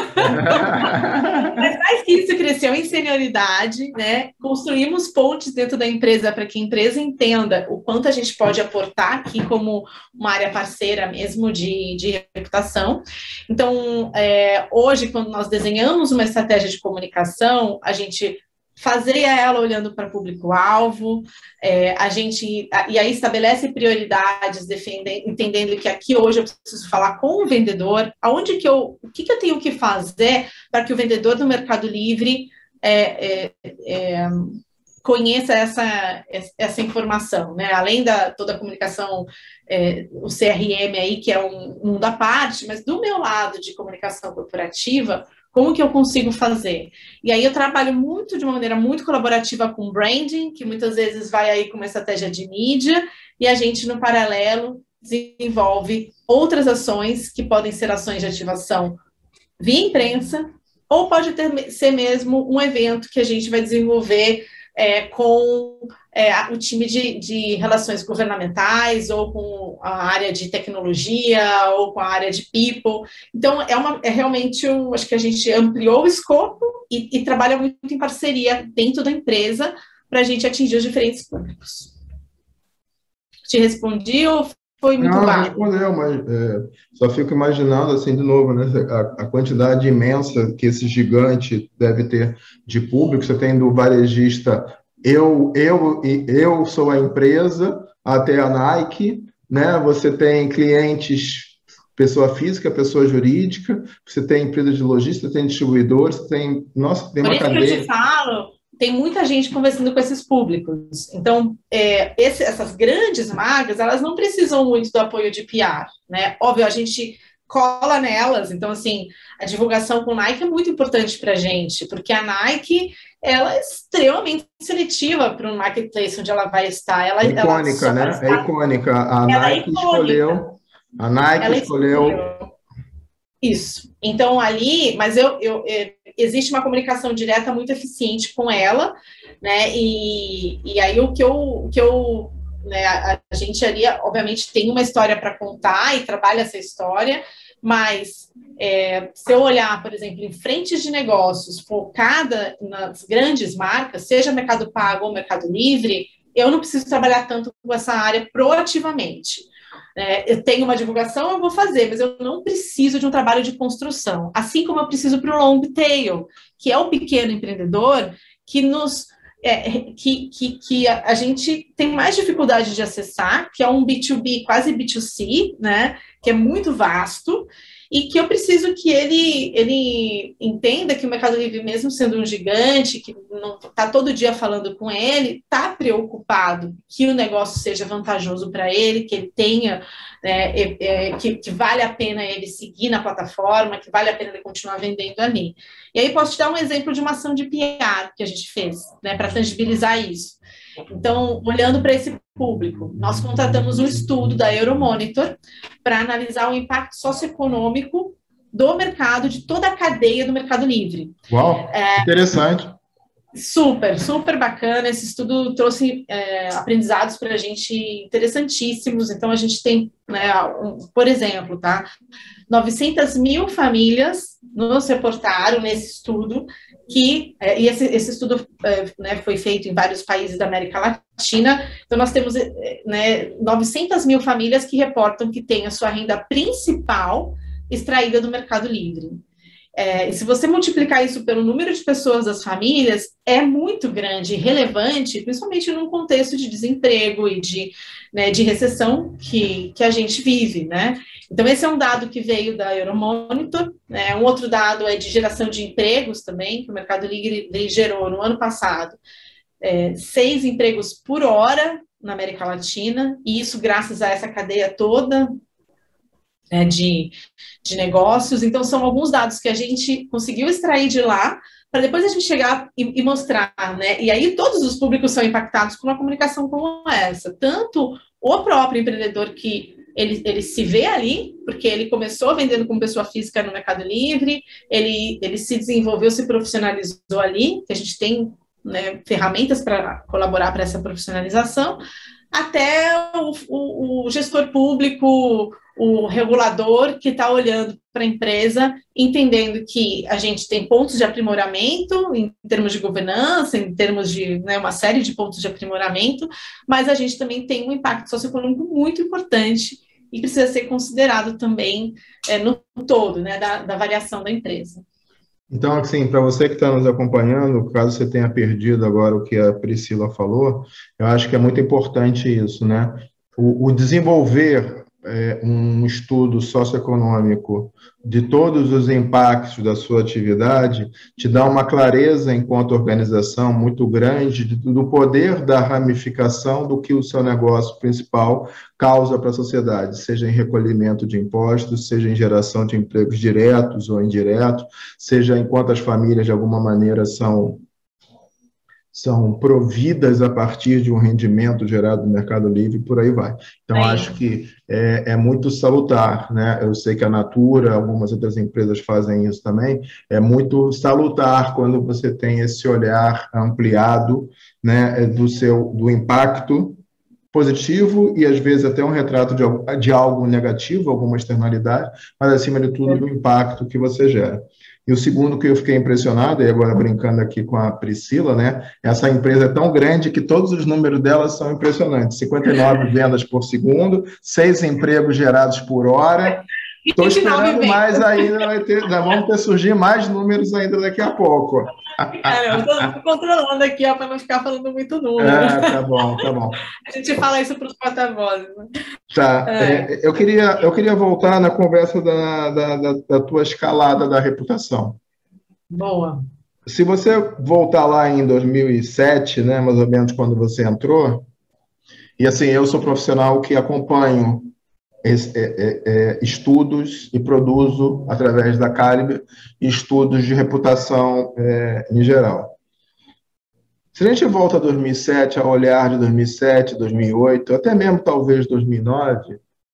mas mais que isso, cresceu em senioridade, né? Construímos pontes dentro da empresa para que a empresa entenda o quanto a gente pode aportar aqui como uma área parceira mesmo de reputação. Então, hoje, quando nós desenhamos uma estratégia de comunicação, a gente fazer ela olhando para público-alvo, e aí estabelece prioridades, entendendo que aqui hoje eu preciso falar com o vendedor, o que eu tenho que fazer para que o vendedor do Mercado Livre conheça essa informação, né? Além da toda a comunicação, o CRM aí, que é um mundo à parte, mas do meu lado de comunicação corporativa, como que eu consigo fazer? E aí eu trabalho de uma maneira muito colaborativa com branding, que muitas vezes vai aí com uma estratégia de mídia, e a gente, no paralelo, desenvolve outras ações, que podem ser ações de ativação via imprensa, ou pode ser mesmo um evento que a gente vai desenvolver com o time de relações governamentais, ou com a área de tecnologia, ou com a área de people. Então, realmente, acho que a gente ampliou o escopo e trabalha muito em parceria dentro da empresa para a gente atingir os diferentes públicos. Te respondi ou foi muito vago? Não, respondeu, mas só fico imaginando, assim, de novo, né, a quantidade imensa que esse gigante deve ter de público. Você tem do varejista, eu sou a empresa, até a Nike, né? Você tem clientes, pessoa física, pessoa jurídica, você tem empresa de logística, tem distribuidores, tem uma cadeia. Por isso que eu te falo, tem muita gente conversando com esses públicos. Então, essas grandes marcas, elas não precisam muito do apoio de PR, né? Óbvio, a gente cola nelas. Então, assim, a divulgação com Nike é muito importante para a gente, porque a Nike, ela é extremamente seletiva para um marketplace onde ela vai estar. Ela é icônica, né? É icônica. A Nike escolheu. A Nike escolheu. Isso. Então, ali, mas existe uma comunicação direta muito eficiente com ela, né? E aí o que eu né, a gente ali, obviamente, tem uma história para contar e trabalha essa história, Mas, se eu olhar, por exemplo, em frentes de negócios focada nas grandes marcas, seja Mercado Pago ou Mercado Livre, eu não preciso trabalhar tanto com essa área proativamente. Eu tenho uma divulgação, eu vou fazer, mas eu não preciso de um trabalho de construção. Assim como eu preciso para o long tail, que é o pequeno empreendedor que a gente tem mais dificuldade de acessar, que é um B2B, quase B2C, né? Que é muito vasto, e que eu preciso que ele entenda que o Mercado Livre, mesmo sendo um gigante, que não está todo dia falando com ele, está preocupado que o negócio seja vantajoso para ele, que ele tenha, que vale a pena ele seguir na plataforma, que vale a pena ele continuar vendendo ali. E aí posso te dar um exemplo de uma ação de PR que a gente fez, né, para tangibilizar isso. Então, olhando para esse público, nós contratamos um estudo da Euromonitor para analisar o impacto socioeconômico do mercado, de toda a cadeia do Mercado Livre. Uau, interessante. Super, super bacana. Esse estudo trouxe aprendizados para a gente interessantíssimos. Então, a gente tem, né, por exemplo, tá? 900 mil famílias nos reportaram nesse estudo e esse estudo foi feito em vários países da América Latina. Então, nós temos 900 mil famílias que reportam que têm a sua renda principal extraída do Mercado Livre. E se você multiplicar isso pelo número de pessoas das famílias, é muito grande e relevante, principalmente num contexto de desemprego e de recessão que a gente vive, né? Então, esse é um dado que veio da Euromonitor, né? Um outro dado é de geração de empregos também, que o Mercado Livre gerou no ano passado, 6 empregos por hora na América Latina, e isso graças a essa cadeia toda, de negócios. Então, são alguns dados que a gente conseguiu extrair de lá, para depois a gente chegar e mostrar, né? E aí todos os públicos são impactados com uma comunicação como essa. Tanto o próprio empreendedor que ele se vê ali, porque ele começou vendendo como pessoa física no Mercado Livre, ele se desenvolveu, se profissionalizou ali, que a gente tem, né, ferramentas para colaborar para essa profissionalização, até o gestor público, o regulador que está olhando para a empresa, entendendo que a gente tem pontos de aprimoramento em termos de governança, em termos de, né, uma série de pontos de aprimoramento, mas a gente também tem um impacto socioeconômico muito importante e precisa ser considerado também no todo, né, da variação da empresa. Então, assim, para você que está nos acompanhando, caso você tenha perdido agora o que a Priscila falou, eu acho que é muito importante isso, né? O desenvolver um estudo socioeconômico de todos os impactos da sua atividade te dá uma clareza enquanto organização muito grande do poder da ramificação do que o seu negócio principal causa para a sociedade, seja em recolhimento de impostos, seja em geração de empregos diretos ou indiretos, seja em quantas famílias de alguma maneira são providas a partir de um rendimento gerado no Mercado Livre, por aí vai. Então, acho que é muito salutar, né? Eu sei que a Natura, algumas outras empresas fazem isso também, é muito salutar quando você tem esse olhar ampliado, né, do impacto positivo e, às vezes, até um retrato de algo negativo, alguma externalidade, mas, acima de tudo, do impacto que você gera. E o segundo que eu fiquei impressionado, e agora brincando aqui com a Priscila, né? Essa empresa é tão grande que todos os números dela são impressionantes. 59 vendas por segundo, 6 empregos gerados por hora. Estou esperando mais ainda, vamos surgir mais números ainda daqui a pouco. Eu estou controlando aqui para não ficar falando muito número. Tá bom, tá bom. A gente fala isso para os porta-vozes. Né? Tá. Eu queria voltar na conversa da tua escalada da reputação. Boa. Se você voltar lá em 2007, né, mais ou menos quando você entrou, e assim, eu sou profissional que acompanho estudos e produzo, através da Caliber, estudos de reputação em geral. Se a gente volta a 2007, a olhar de 2007, 2008, até mesmo talvez 2009,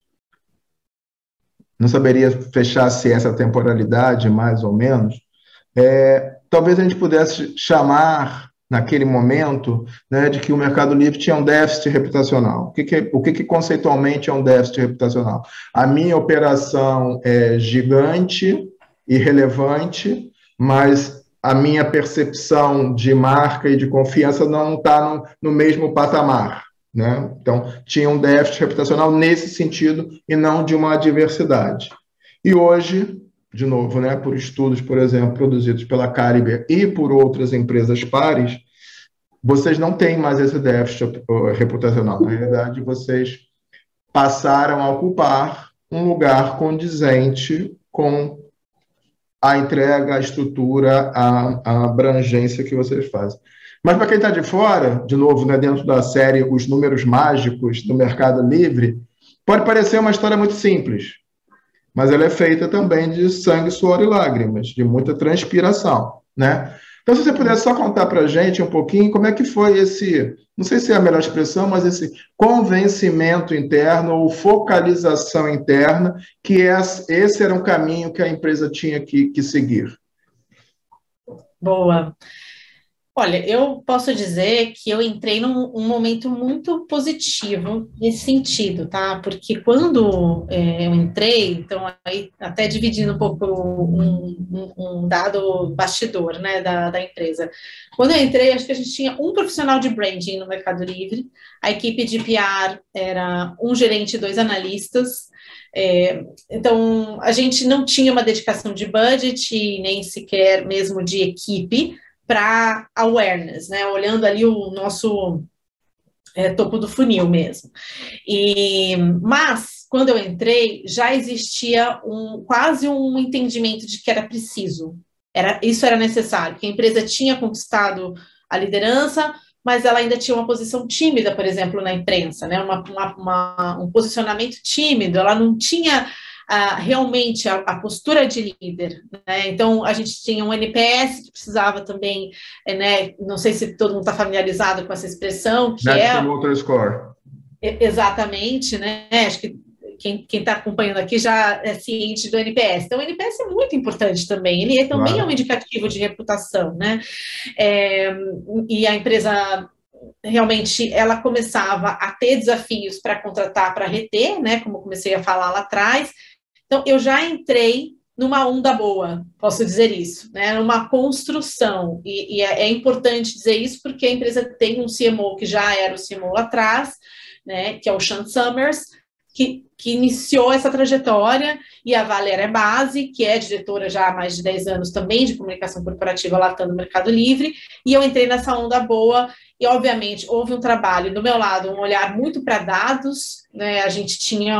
não saberia fechar se essa temporalidade, mais ou menos, talvez a gente pudesse chamar naquele momento, né, de que o Mercado Livre tinha um déficit reputacional. O que conceitualmente é um déficit reputacional? A minha operação é gigante e relevante, mas a minha percepção de marca e de confiança não está no mesmo patamar. Né? Então, tinha um déficit reputacional nesse sentido e não de uma adversidade. E hoje, de novo, né, por estudos, por exemplo, produzidos pela Caliber e por outras empresas pares, vocês não têm mais esse déficit reputacional. Na realidade, vocês passaram a ocupar um lugar condizente com a entrega, a estrutura, a abrangência que vocês fazem. Mas para quem está de fora, de novo, né, dentro da série Os Números Mágicos do Mercado Livre, pode parecer uma história muito simples, mas ela é feita também de sangue, suor e lágrimas, de muita transpiração, né? Então, se você pudesse só contar para a gente um pouquinho como é que foi esse, não sei se é a melhor expressão, mas esse convencimento interno ou focalização interna, que esse era um caminho que a empresa tinha que seguir. Boa. Olha, eu posso dizer que eu entrei num momento muito positivo nesse sentido, tá? Porque quando eu entrei, então aí até dividindo um pouco um dado bastidor, né, da empresa. Quando eu entrei, acho que a gente tinha um profissional de branding no Mercado Livre, a equipe de PR era um gerente e 2 analistas. Então, a gente não tinha uma dedicação de budget, nem sequer mesmo de equipe, para awareness, né? Olhando ali o nosso topo do funil mesmo. Mas, quando eu entrei, já existia quase um entendimento de que era preciso. Isso era necessário, porque a empresa tinha conquistado a liderança, mas ela ainda tinha uma posição tímida, por exemplo, na imprensa, né? Um posicionamento tímido, ela não tinha realmente a postura de líder, né? Então a gente tinha um NPS que precisava também, né? Não sei se todo mundo está familiarizado com essa expressão, que Net Promoter Score. Exatamente, né? Acho que quem está acompanhando aqui já é ciente do NPS. Então, o NPS é muito importante também. Ele também é um indicativo de reputação, né? E a empresa realmente ela começava a ter desafios para contratar, para reter, né? Como eu comecei a falar lá atrás. Então, eu já entrei numa onda boa, posso dizer isso, né? Numa construção. E é importante dizer isso porque a empresa tem um CMO que já era o CMO lá atrás, né? Que é o Sean Summers, que iniciou essa trajetória, e a Valéria Base, que é diretora já há mais de 10 anos também de comunicação corporativa lá no Mercado Livre, e eu entrei nessa onda boa, e obviamente houve um trabalho do meu lado, um olhar muito para dados, né? A gente tinha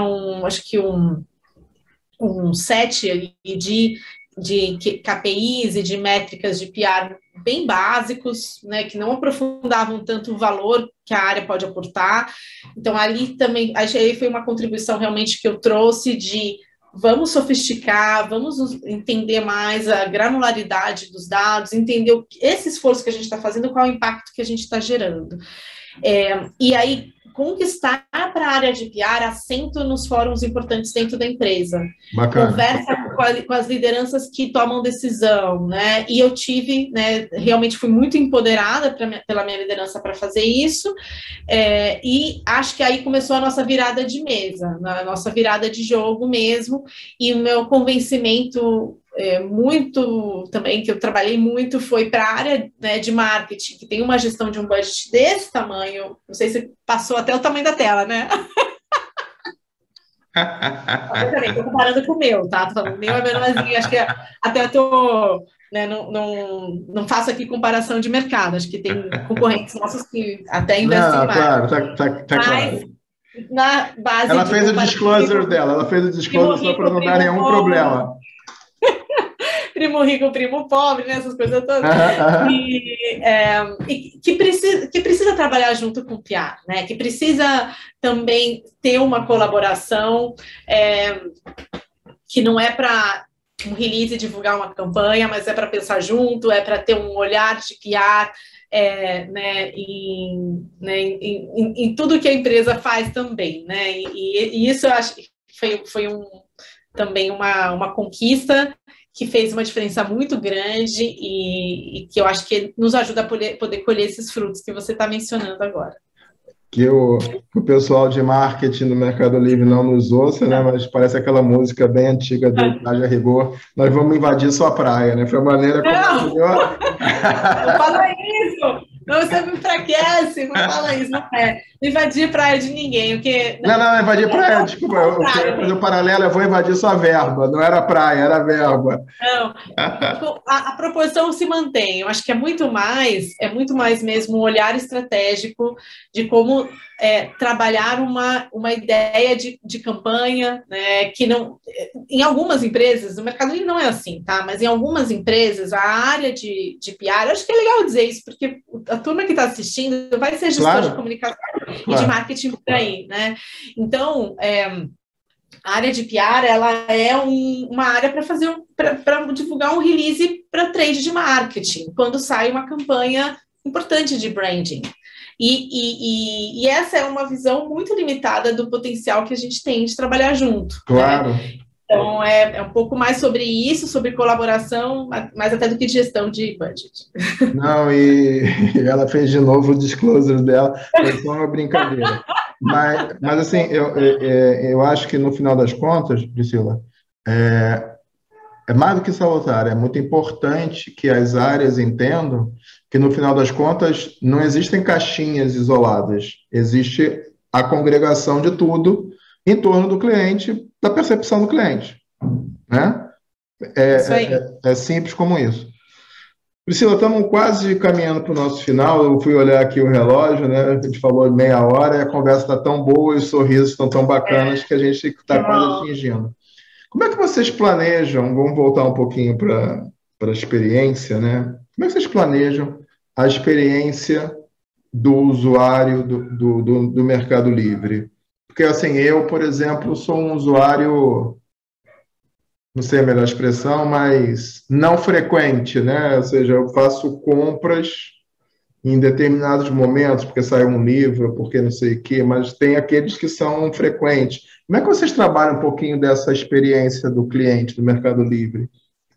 um set de KPIs e de métricas de PR bem básicos, né, que não aprofundavam tanto o valor que a área pode aportar. Então, ali também, aí foi uma contribuição realmente que eu trouxe de vamos sofisticar, vamos entender mais a granularidade dos dados, entender esse esforço que a gente está fazendo, qual é o impacto que a gente está gerando. E aí, conquistar para a área de PR assento nos fóruns importantes dentro da empresa. Bacana. Conversa com as lideranças que tomam decisão, né? E eu tive, né, realmente fui muito empoderada pela minha liderança para fazer isso, e acho que aí começou a nossa virada de mesa, a nossa virada de jogo mesmo, e o meu convencimento muito também, que eu trabalhei muito, foi para a área, né, de marketing, que tem uma gestão de um budget desse tamanho, não sei se passou até o tamanho da tela, né? Estou comparando com o meu, tá? Tô falando, o meu é menorzinho, acho que até estou, né, não faço aqui comparação de mercado, acho que tem concorrentes nossos que até investem mais. Claro, tá claro. Na base ela fez o disclosure dela, ela fez o disclosure só para não dar nenhum problema. Primo rico, primo pobre, né, essas coisas todas. E que precisa trabalhar junto com o PR, né? Que precisa também ter uma colaboração que não é para um release divulgar uma campanha, mas é para pensar junto, é para ter um olhar de PR, né, em tudo que a empresa faz também, né? E isso eu acho que foi também uma conquista que fez uma diferença muito grande e que eu acho que nos ajuda a poder colher esses frutos que você está mencionando agora. Que o pessoal de marketing do Mercado Livre não nos ouça, né? Mas parece aquela música bem antiga do Traje a Rigor. Nós vamos invadir sua praia, né? Foi a maneira como melhor. Não fala isso! Não, você me enfraquece, não fala isso, não é. Não invadir praia de ninguém, porque... Não, invadir praia, desculpa, eu queria fazer o paralelo, eu vou invadir sua verba, não era praia, era verba. Não, a proporção se mantém, eu acho que é muito mais mesmo um olhar estratégico de como trabalhar uma ideia de campanha, né, que não... Em algumas empresas, o Mercado Livre não é assim, tá? Mas em algumas empresas, a área de PR, acho que é legal dizer isso, porque a turma que está assistindo vai ser gestor de comunicação e de marketing por aí, né? Então, a área de PR, ela é uma área para divulgar um release para trade de marketing, quando sai uma campanha importante de branding. E essa é uma visão muito limitada do potencial que a gente tem de trabalhar junto. Claro. Né? Então, é um pouco mais sobre isso, sobre colaboração, mais até do que de gestão de budget. Não, e ela fez de novo o disclosure dela, foi só uma brincadeira. Mas assim, eu acho que no final das contas, Priscila, é mais do que salutar, é muito importante que as áreas entendam que no final das contas não existem caixinhas isoladas, existe a congregação de tudo em torno do cliente, da percepção do cliente, né? É simples como isso. Priscila, estamos quase caminhando para o nosso final. Eu fui olhar aqui o relógio, né? A gente falou meia hora e a conversa está tão boa e os sorrisos estão tão bacanas que a gente está quase atingindo. Como é que vocês planejam? Vamos voltar um pouquinho para a experiência, né? Como é que vocês planejam a experiência do usuário do Mercado Livre? Porque, assim, eu, por exemplo, sou um usuário, não sei a melhor expressão, mas não frequente, né? Ou seja, eu faço compras em determinados momentos, porque saiu um livro, porque não sei o quê, mas tem aqueles que são frequentes. Como é que vocês trabalham um pouquinho dessa experiência do cliente do Mercado Livre?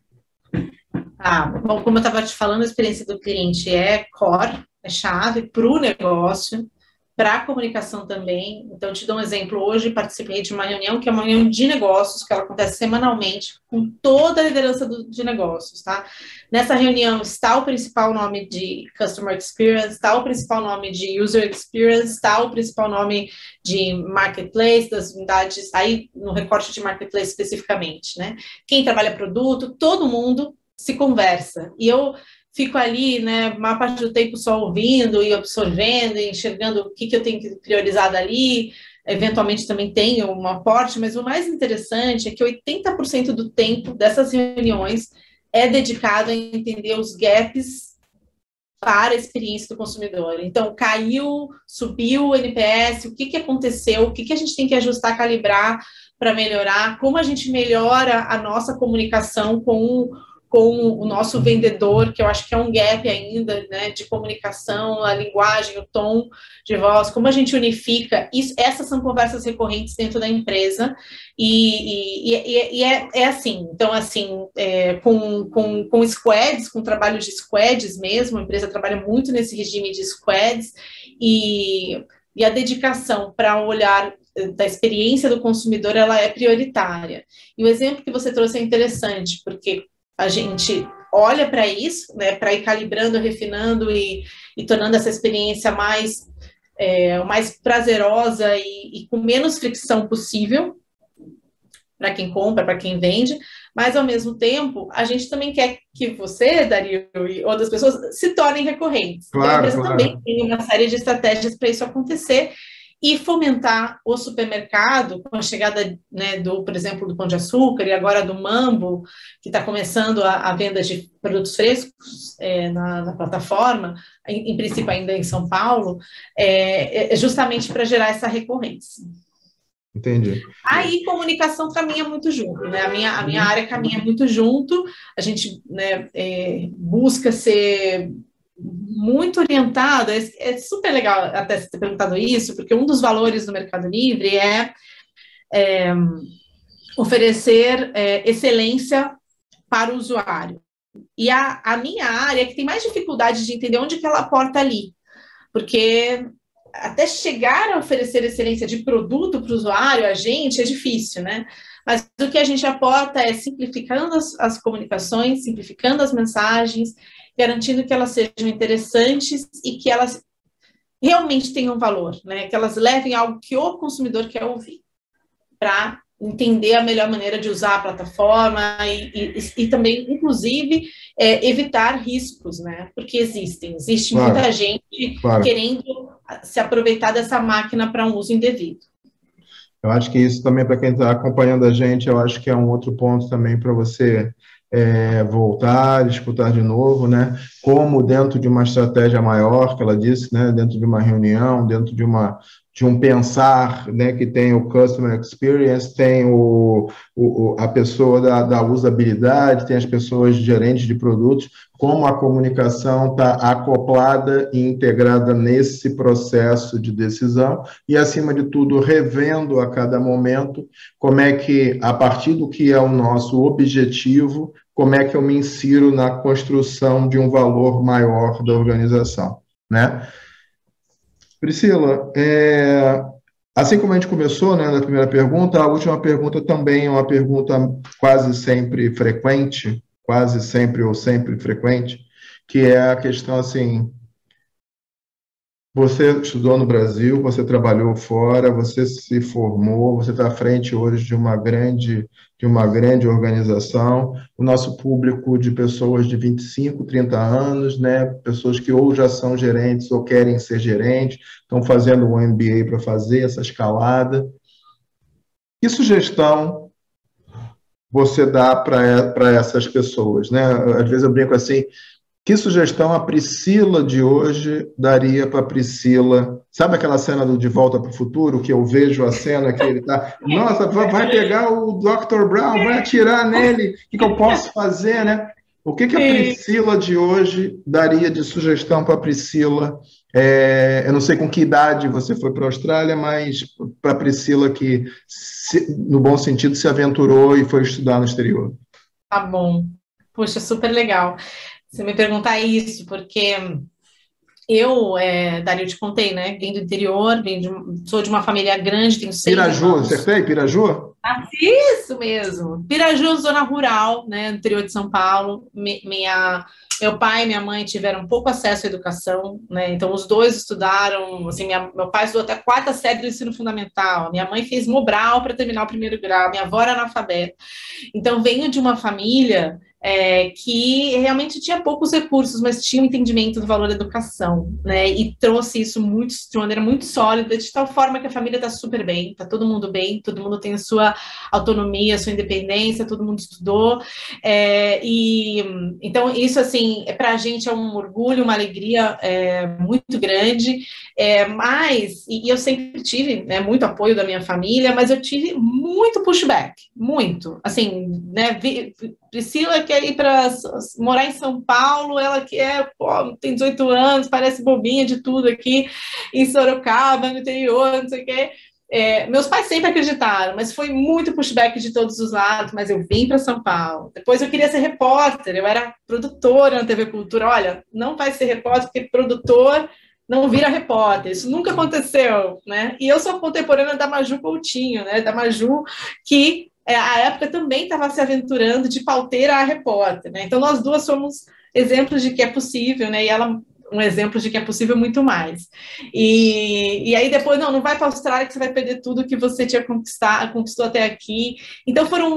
Bom, como eu estava te falando, a experiência do cliente é core, é chave para o negócio, para a comunicação também. Então, te dou um exemplo. Hoje participei de uma reunião, que é uma reunião de negócios, que ela acontece semanalmente, com toda a liderança de negócios, tá? Nessa reunião está o principal nome de Customer Experience, está o principal nome de User Experience, está o principal nome de Marketplace, das unidades, aí no recorte de Marketplace especificamente, né? Quem trabalha produto, todo mundo se conversa. E eu fico ali, né, a maior parte do tempo só ouvindo e absorvendo e enxergando o que eu tenho que priorizar dali. Eventualmente também tenho um aporte, mas o mais interessante é que 80% do tempo dessas reuniões é dedicado a entender os gaps para a experiência do consumidor. Então, caiu, subiu o NPS, o que aconteceu, o que a gente tem que ajustar, calibrar para melhorar, como a gente melhora a nossa comunicação com o nosso vendedor, que eu acho que é um gap ainda, né, de comunicação, a linguagem, o tom de voz, como a gente unifica isso. Essas são conversas recorrentes dentro da empresa, e é assim. Então, assim, com squads, com trabalho de squads mesmo, a empresa trabalha muito nesse regime de squads, e a dedicação para o olhar da experiência do consumidor, ela é prioritária. E o exemplo que você trouxe é interessante, porque a gente olha para isso, né, para ir calibrando, refinando e tornando essa experiência mais prazerosa e com menos fricção possível para quem compra, para quem vende, mas, ao mesmo tempo, a gente também quer que você, Dario, e outras pessoas se tornem recorrentes. Claro, então, a empresa também tem uma série de estratégias para isso acontecer, e fomentar o supermercado com a chegada, né, por exemplo, do Pão de Açúcar e agora do Mambo, que está começando a venda de produtos frescos na plataforma, em princípio ainda em São Paulo, justamente para gerar essa recorrência. Entendi. Aí, comunicação caminha muito junto, né? A minha área caminha muito junto, a gente, né, busca ser muito orientada. É super legal até você ter perguntado isso, porque um dos valores do Mercado Livre é oferecer excelência para o usuário. E a minha área é que tem mais dificuldade de entender onde que ela aporta ali, porque até chegar a oferecer excelência de produto para o usuário, a gente, é difícil, né? Mas o que a gente aporta é simplificando as comunicações, simplificando as mensagens, garantindo que elas sejam interessantes e que elas realmente tenham valor, né? Que elas levem algo que o consumidor quer ouvir, para entender a melhor maneira de usar a plataforma e também, inclusive, evitar riscos, né? Porque existe Claro, muita gente claro. querendo se aproveitar dessa máquina para um uso indevido. Eu acho que isso também, para quem está acompanhando a gente, eu acho que é um outro ponto também para você voltar, escutar de novo, né? Como dentro de uma estratégia maior, que ela disse, né? Dentro de uma reunião, dentro de um pensar, né? Que tem o customer experience, tem a pessoa da usabilidade, tem as pessoas gerentes de produtos, como a comunicação está acoplada e integrada nesse processo de decisão e, acima de tudo, revendo a cada momento como é que, a partir do que é o nosso objetivo, como é que eu me insiro na construção de um valor maior da organização, né? Priscila, assim como a gente começou, né, na primeira pergunta, a última pergunta também é uma pergunta quase sempre frequente, quase sempre ou sempre frequente, que é a questão assim: você estudou no Brasil, você trabalhou fora, você se formou, você está à frente hoje de uma grande organização. O nosso público de pessoas de 25, 30 anos, né, pessoas que ou já são gerentes ou querem ser gerentes, estão fazendo um MBA para fazer essa escalada. Que sugestão você dá para essas pessoas, né? Às vezes eu brinco assim: que sugestão a Priscila de hoje daria para a Priscila? Sabe aquela cena do De Volta para o Futuro, que eu vejo a cena que ele está, nossa, vai pegar o Dr. Brown, vai atirar nele, o que eu posso fazer, né? O que a Priscila de hoje daria de sugestão para a Priscila? Eu não sei com que idade você foi para a Austrália, mas para a Priscila que, no bom sentido, se aventurou e foi estudar no exterior. Tá bom. Puxa, super legal você me perguntar isso, porque eu, Dari, eu te contei, né? Vim do interior, sou de uma família grande, tenho 6 Piraju, irmãos. acertei? Piraju? Isso mesmo. Piraju, zona rural, né? Interior de São Paulo. Meu pai e minha mãe tiveram pouco acesso à educação, né? Então, os dois estudaram, assim, meu pai estudou até a 4ª série do ensino fundamental, minha mãe fez Mobral para terminar o 1º grau, minha avó era analfabeta. Então, venho de uma família que realmente tinha poucos recursos, mas tinha um entendimento do valor da educação, né? E trouxe isso de maneira muito sólida, de tal forma que a família está super bem, está todo mundo bem, todo mundo tem a sua autonomia, a sua independência, todo mundo estudou. Então, isso, assim, para a gente é um orgulho, uma alegria muito grande. Mas eu sempre tive, né, muito apoio da minha família, mas eu tive muito pushback, muito, assim, né, Priscila quer ir para morar em São Paulo, ela tem 18 anos, parece bobinha de tudo aqui, em Sorocaba, no interior, não sei o quê. Meus pais sempre acreditaram, mas foi muito pushback de todos os lados, mas eu vim para São Paulo. Depois eu queria ser repórter, eu era produtora na TV Cultura. Olha, não vai ser repórter, porque produtor não vira repórter, isso nunca aconteceu, né? E eu sou contemporânea da Maju Coutinho, né? Da Maju, que à época também estava se aventurando de pauteira a repórter, né? Então nós duas somos exemplos de que é possível, né? E ela um exemplo de que é possível muito mais. E aí depois, não vai para a Austrália que você vai perder tudo que você tinha conquistou até aqui. Então foram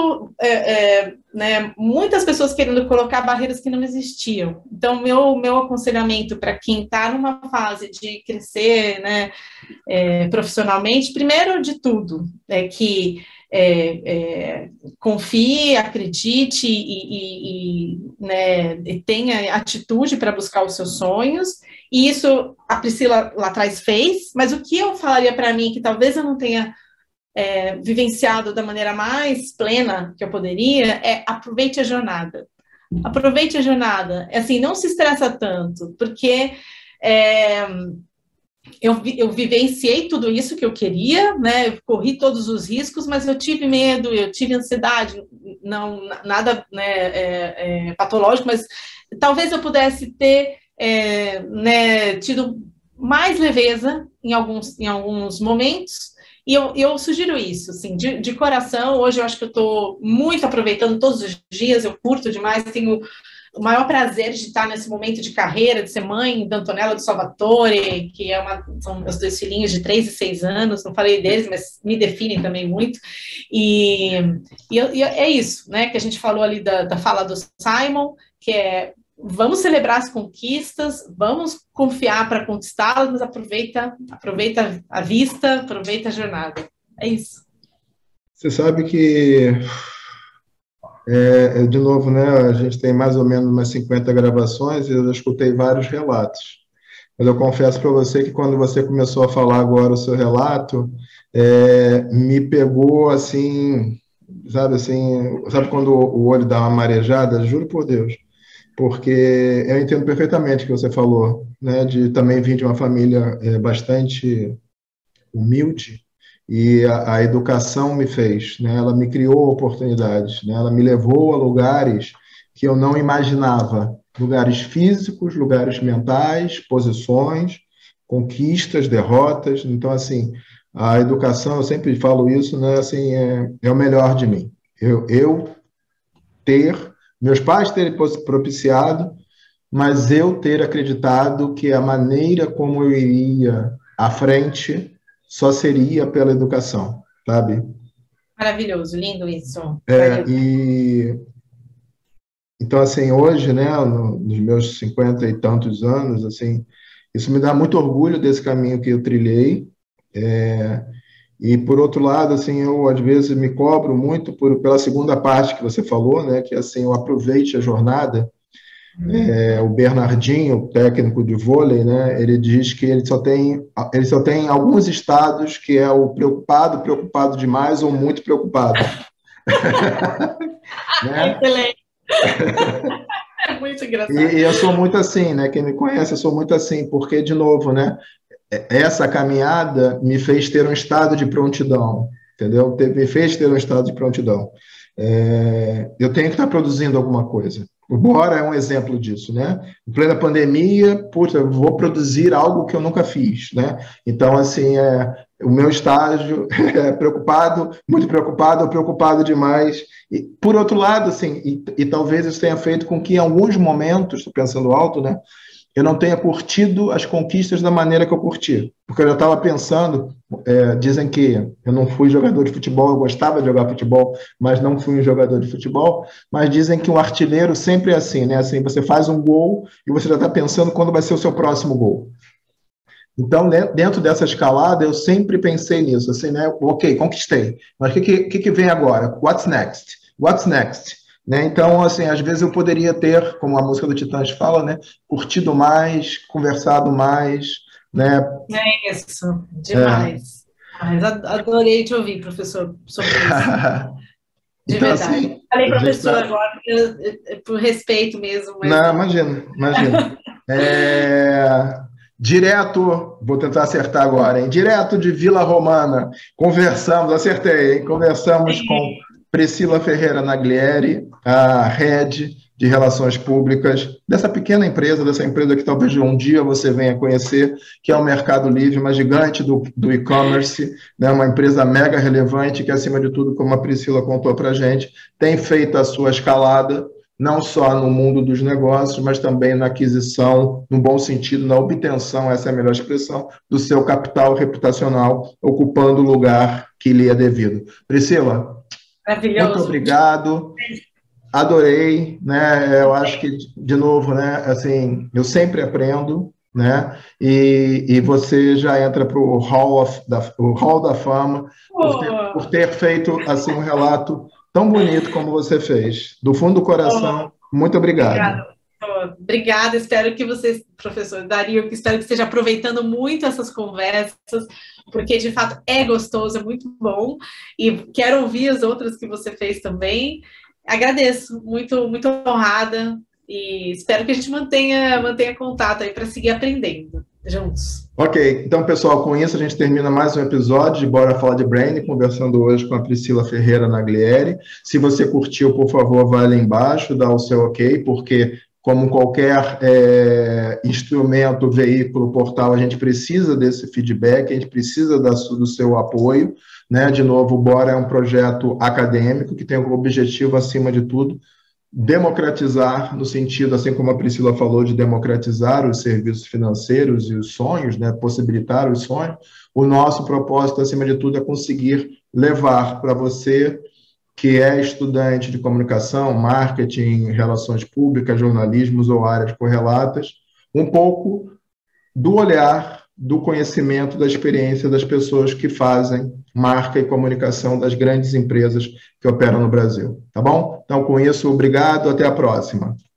né, muitas pessoas querendo colocar barreiras que não existiam. Então meu aconselhamento para quem está numa fase de crescer, né, profissionalmente, primeiro de tudo, é que confie, acredite né, e tenha atitude para buscar os seus sonhos, e isso a Priscila lá atrás fez, mas o que eu falaria para mim, que talvez eu não tenha vivenciado da maneira mais plena que eu poderia, aproveite a jornada. Aproveite a jornada, assim, não se estressa tanto, porque eu vivenciei tudo isso que eu queria, né? Eu corri todos os riscos, mas eu tive medo, eu tive ansiedade, não nada, né, patológico, mas talvez eu pudesse ter, né, tido mais leveza em alguns momentos. E eu sugiro isso, assim, de coração. Hoje eu acho que eu estou muito aproveitando todos os dias, eu curto demais, tenho o maior prazer de estar nesse momento de carreira, de ser mãe da Antonella do Salvatore, que são meus 2 filhinhos de 3 e 6 anos, não falei deles, mas me definem também muito, e é isso, né, que a gente falou ali da fala do Simon, que é, vamos celebrar as conquistas, vamos confiar para conquistá-las, mas aproveita a vista, aproveita a jornada, é isso. Você sabe que de novo, né, a gente tem mais ou menos umas 50 gravações e eu já escutei vários relatos. Mas eu confesso para você que quando você começou a falar agora o seu relato, me pegou assim, sabe quando o olho dá uma marejada? Juro por Deus. Porque eu entendo perfeitamente o que você falou, né, de também vir de uma família bastante humilde, e a educação me fez, né? Ela me criou oportunidades, né? Ela me levou a lugares que eu não imaginava, lugares físicos, lugares mentais, posições, conquistas, derrotas. Então, assim, a educação, eu sempre falo isso, né? Assim, é o melhor de mim. Eu ter, meus pais terem propiciado, mas eu ter acreditado que a maneira como eu iria à frente só seria pela educação, sabe? Maravilhoso, lindo isso. Então, assim, hoje, né, nos meus 50 e tantos anos, assim, isso me dá muito orgulho desse caminho que eu trilhei. E, por outro lado, assim, eu, às vezes, me cobro muito pela segunda parte que você falou, né, que, assim, eu aproveite a jornada. O Bernardinho, técnico de vôlei, né, ele diz que ele só tem alguns estados que é o preocupado demais ou muito preocupado. Né? Excelente. É muito engraçado. E eu sou muito assim, né? Quem me conhece, eu sou muito assim, porque, de novo, né, essa caminhada me fez ter um estado de prontidão, entendeu? Me fez ter um estado de prontidão. Eu tenho que estar produzindo alguma coisa. O Bora é um exemplo disso, né? Em plena pandemia, puta, eu vou produzir algo que eu nunca fiz, né? Então, assim, o meu estágio é preocupado, muito preocupado ou preocupado demais. E, por outro lado, assim, e talvez isso tenha feito com que, em alguns momentos, estou pensando alto, né? Eu não tenha curtido as conquistas da maneira que eu curti. Porque eu já estava pensando, dizem que eu não fui jogador de futebol, eu gostava de jogar futebol, mas não fui um jogador de futebol, mas dizem que um artilheiro sempre é assim, né? Assim, você faz um gol e você já está pensando quando vai ser o seu próximo gol. Então, dentro dessa escalada, eu sempre pensei nisso, assim, né? Ok, conquistei, mas o que vem agora? What's next? What's next? Né? Então, assim, às vezes eu poderia ter, como a música do Titãs fala, né, curtido mais, conversado mais, né? É isso, demais. Mas adorei te ouvir, professor, sobre isso. De Então, verdade. assim, Falei professor agora, por respeito mesmo. Mas... Não, imagina. Direto, vou tentar acertar agora, hein? Direto de Vila Romana, acertei, hein? Conversamos com Priscila Ferreira Naglieri, a Head de Relações Públicas dessa pequena empresa, dessa empresa que talvez um dia você venha conhecer, que é o Mercado Livre, uma gigante do e-commerce, né? Uma empresa mega relevante que, acima de tudo, como a Priscila contou para a gente, tem feito a sua escalada, não só no mundo dos negócios, mas também na aquisição, no bom sentido, na obtenção, essa é a melhor expressão, do seu capital reputacional, ocupando o lugar que lhe é devido. Priscila, muito obrigado, adorei, né? Eu acho que, de novo, né, assim, eu sempre aprendo, né? E você já entra para o Hall da Fama por ter feito assim um relato tão bonito como você fez. Do fundo do coração, muito obrigado. Obrigada, espero que você, professor Dario, espero que esteja aproveitando muito essas conversas, porque de fato é gostoso, é muito bom, e quero ouvir as outras que você fez também. Agradeço, muito, muito honrada, e espero que a gente mantenha contato aí para seguir aprendendo. juntos. Ok, então, pessoal, com isso a gente termina mais um episódio de Bora Falar de Branding, conversando hoje com a Priscila Ferreira Naglieri. Se você curtiu, por favor, vai lá embaixo, dá o seu ok, porque, como qualquer instrumento, veículo, portal, a gente precisa desse feedback, a gente precisa do seu apoio, né? De novo, o Bora é um projeto acadêmico que tem como objetivo, acima de tudo, democratizar, no sentido, assim como a Priscila falou, de democratizar os serviços financeiros e os sonhos, né, possibilitar os sonhos. O nosso propósito, acima de tudo, é conseguir levar para você, que é estudante de comunicação, marketing, relações públicas, jornalismo ou áreas correlatas, um pouco do olhar, do conhecimento, da experiência das pessoas que fazem marca e comunicação das grandes empresas que operam no Brasil. Tá bom? Então, com isso, obrigado, até a próxima.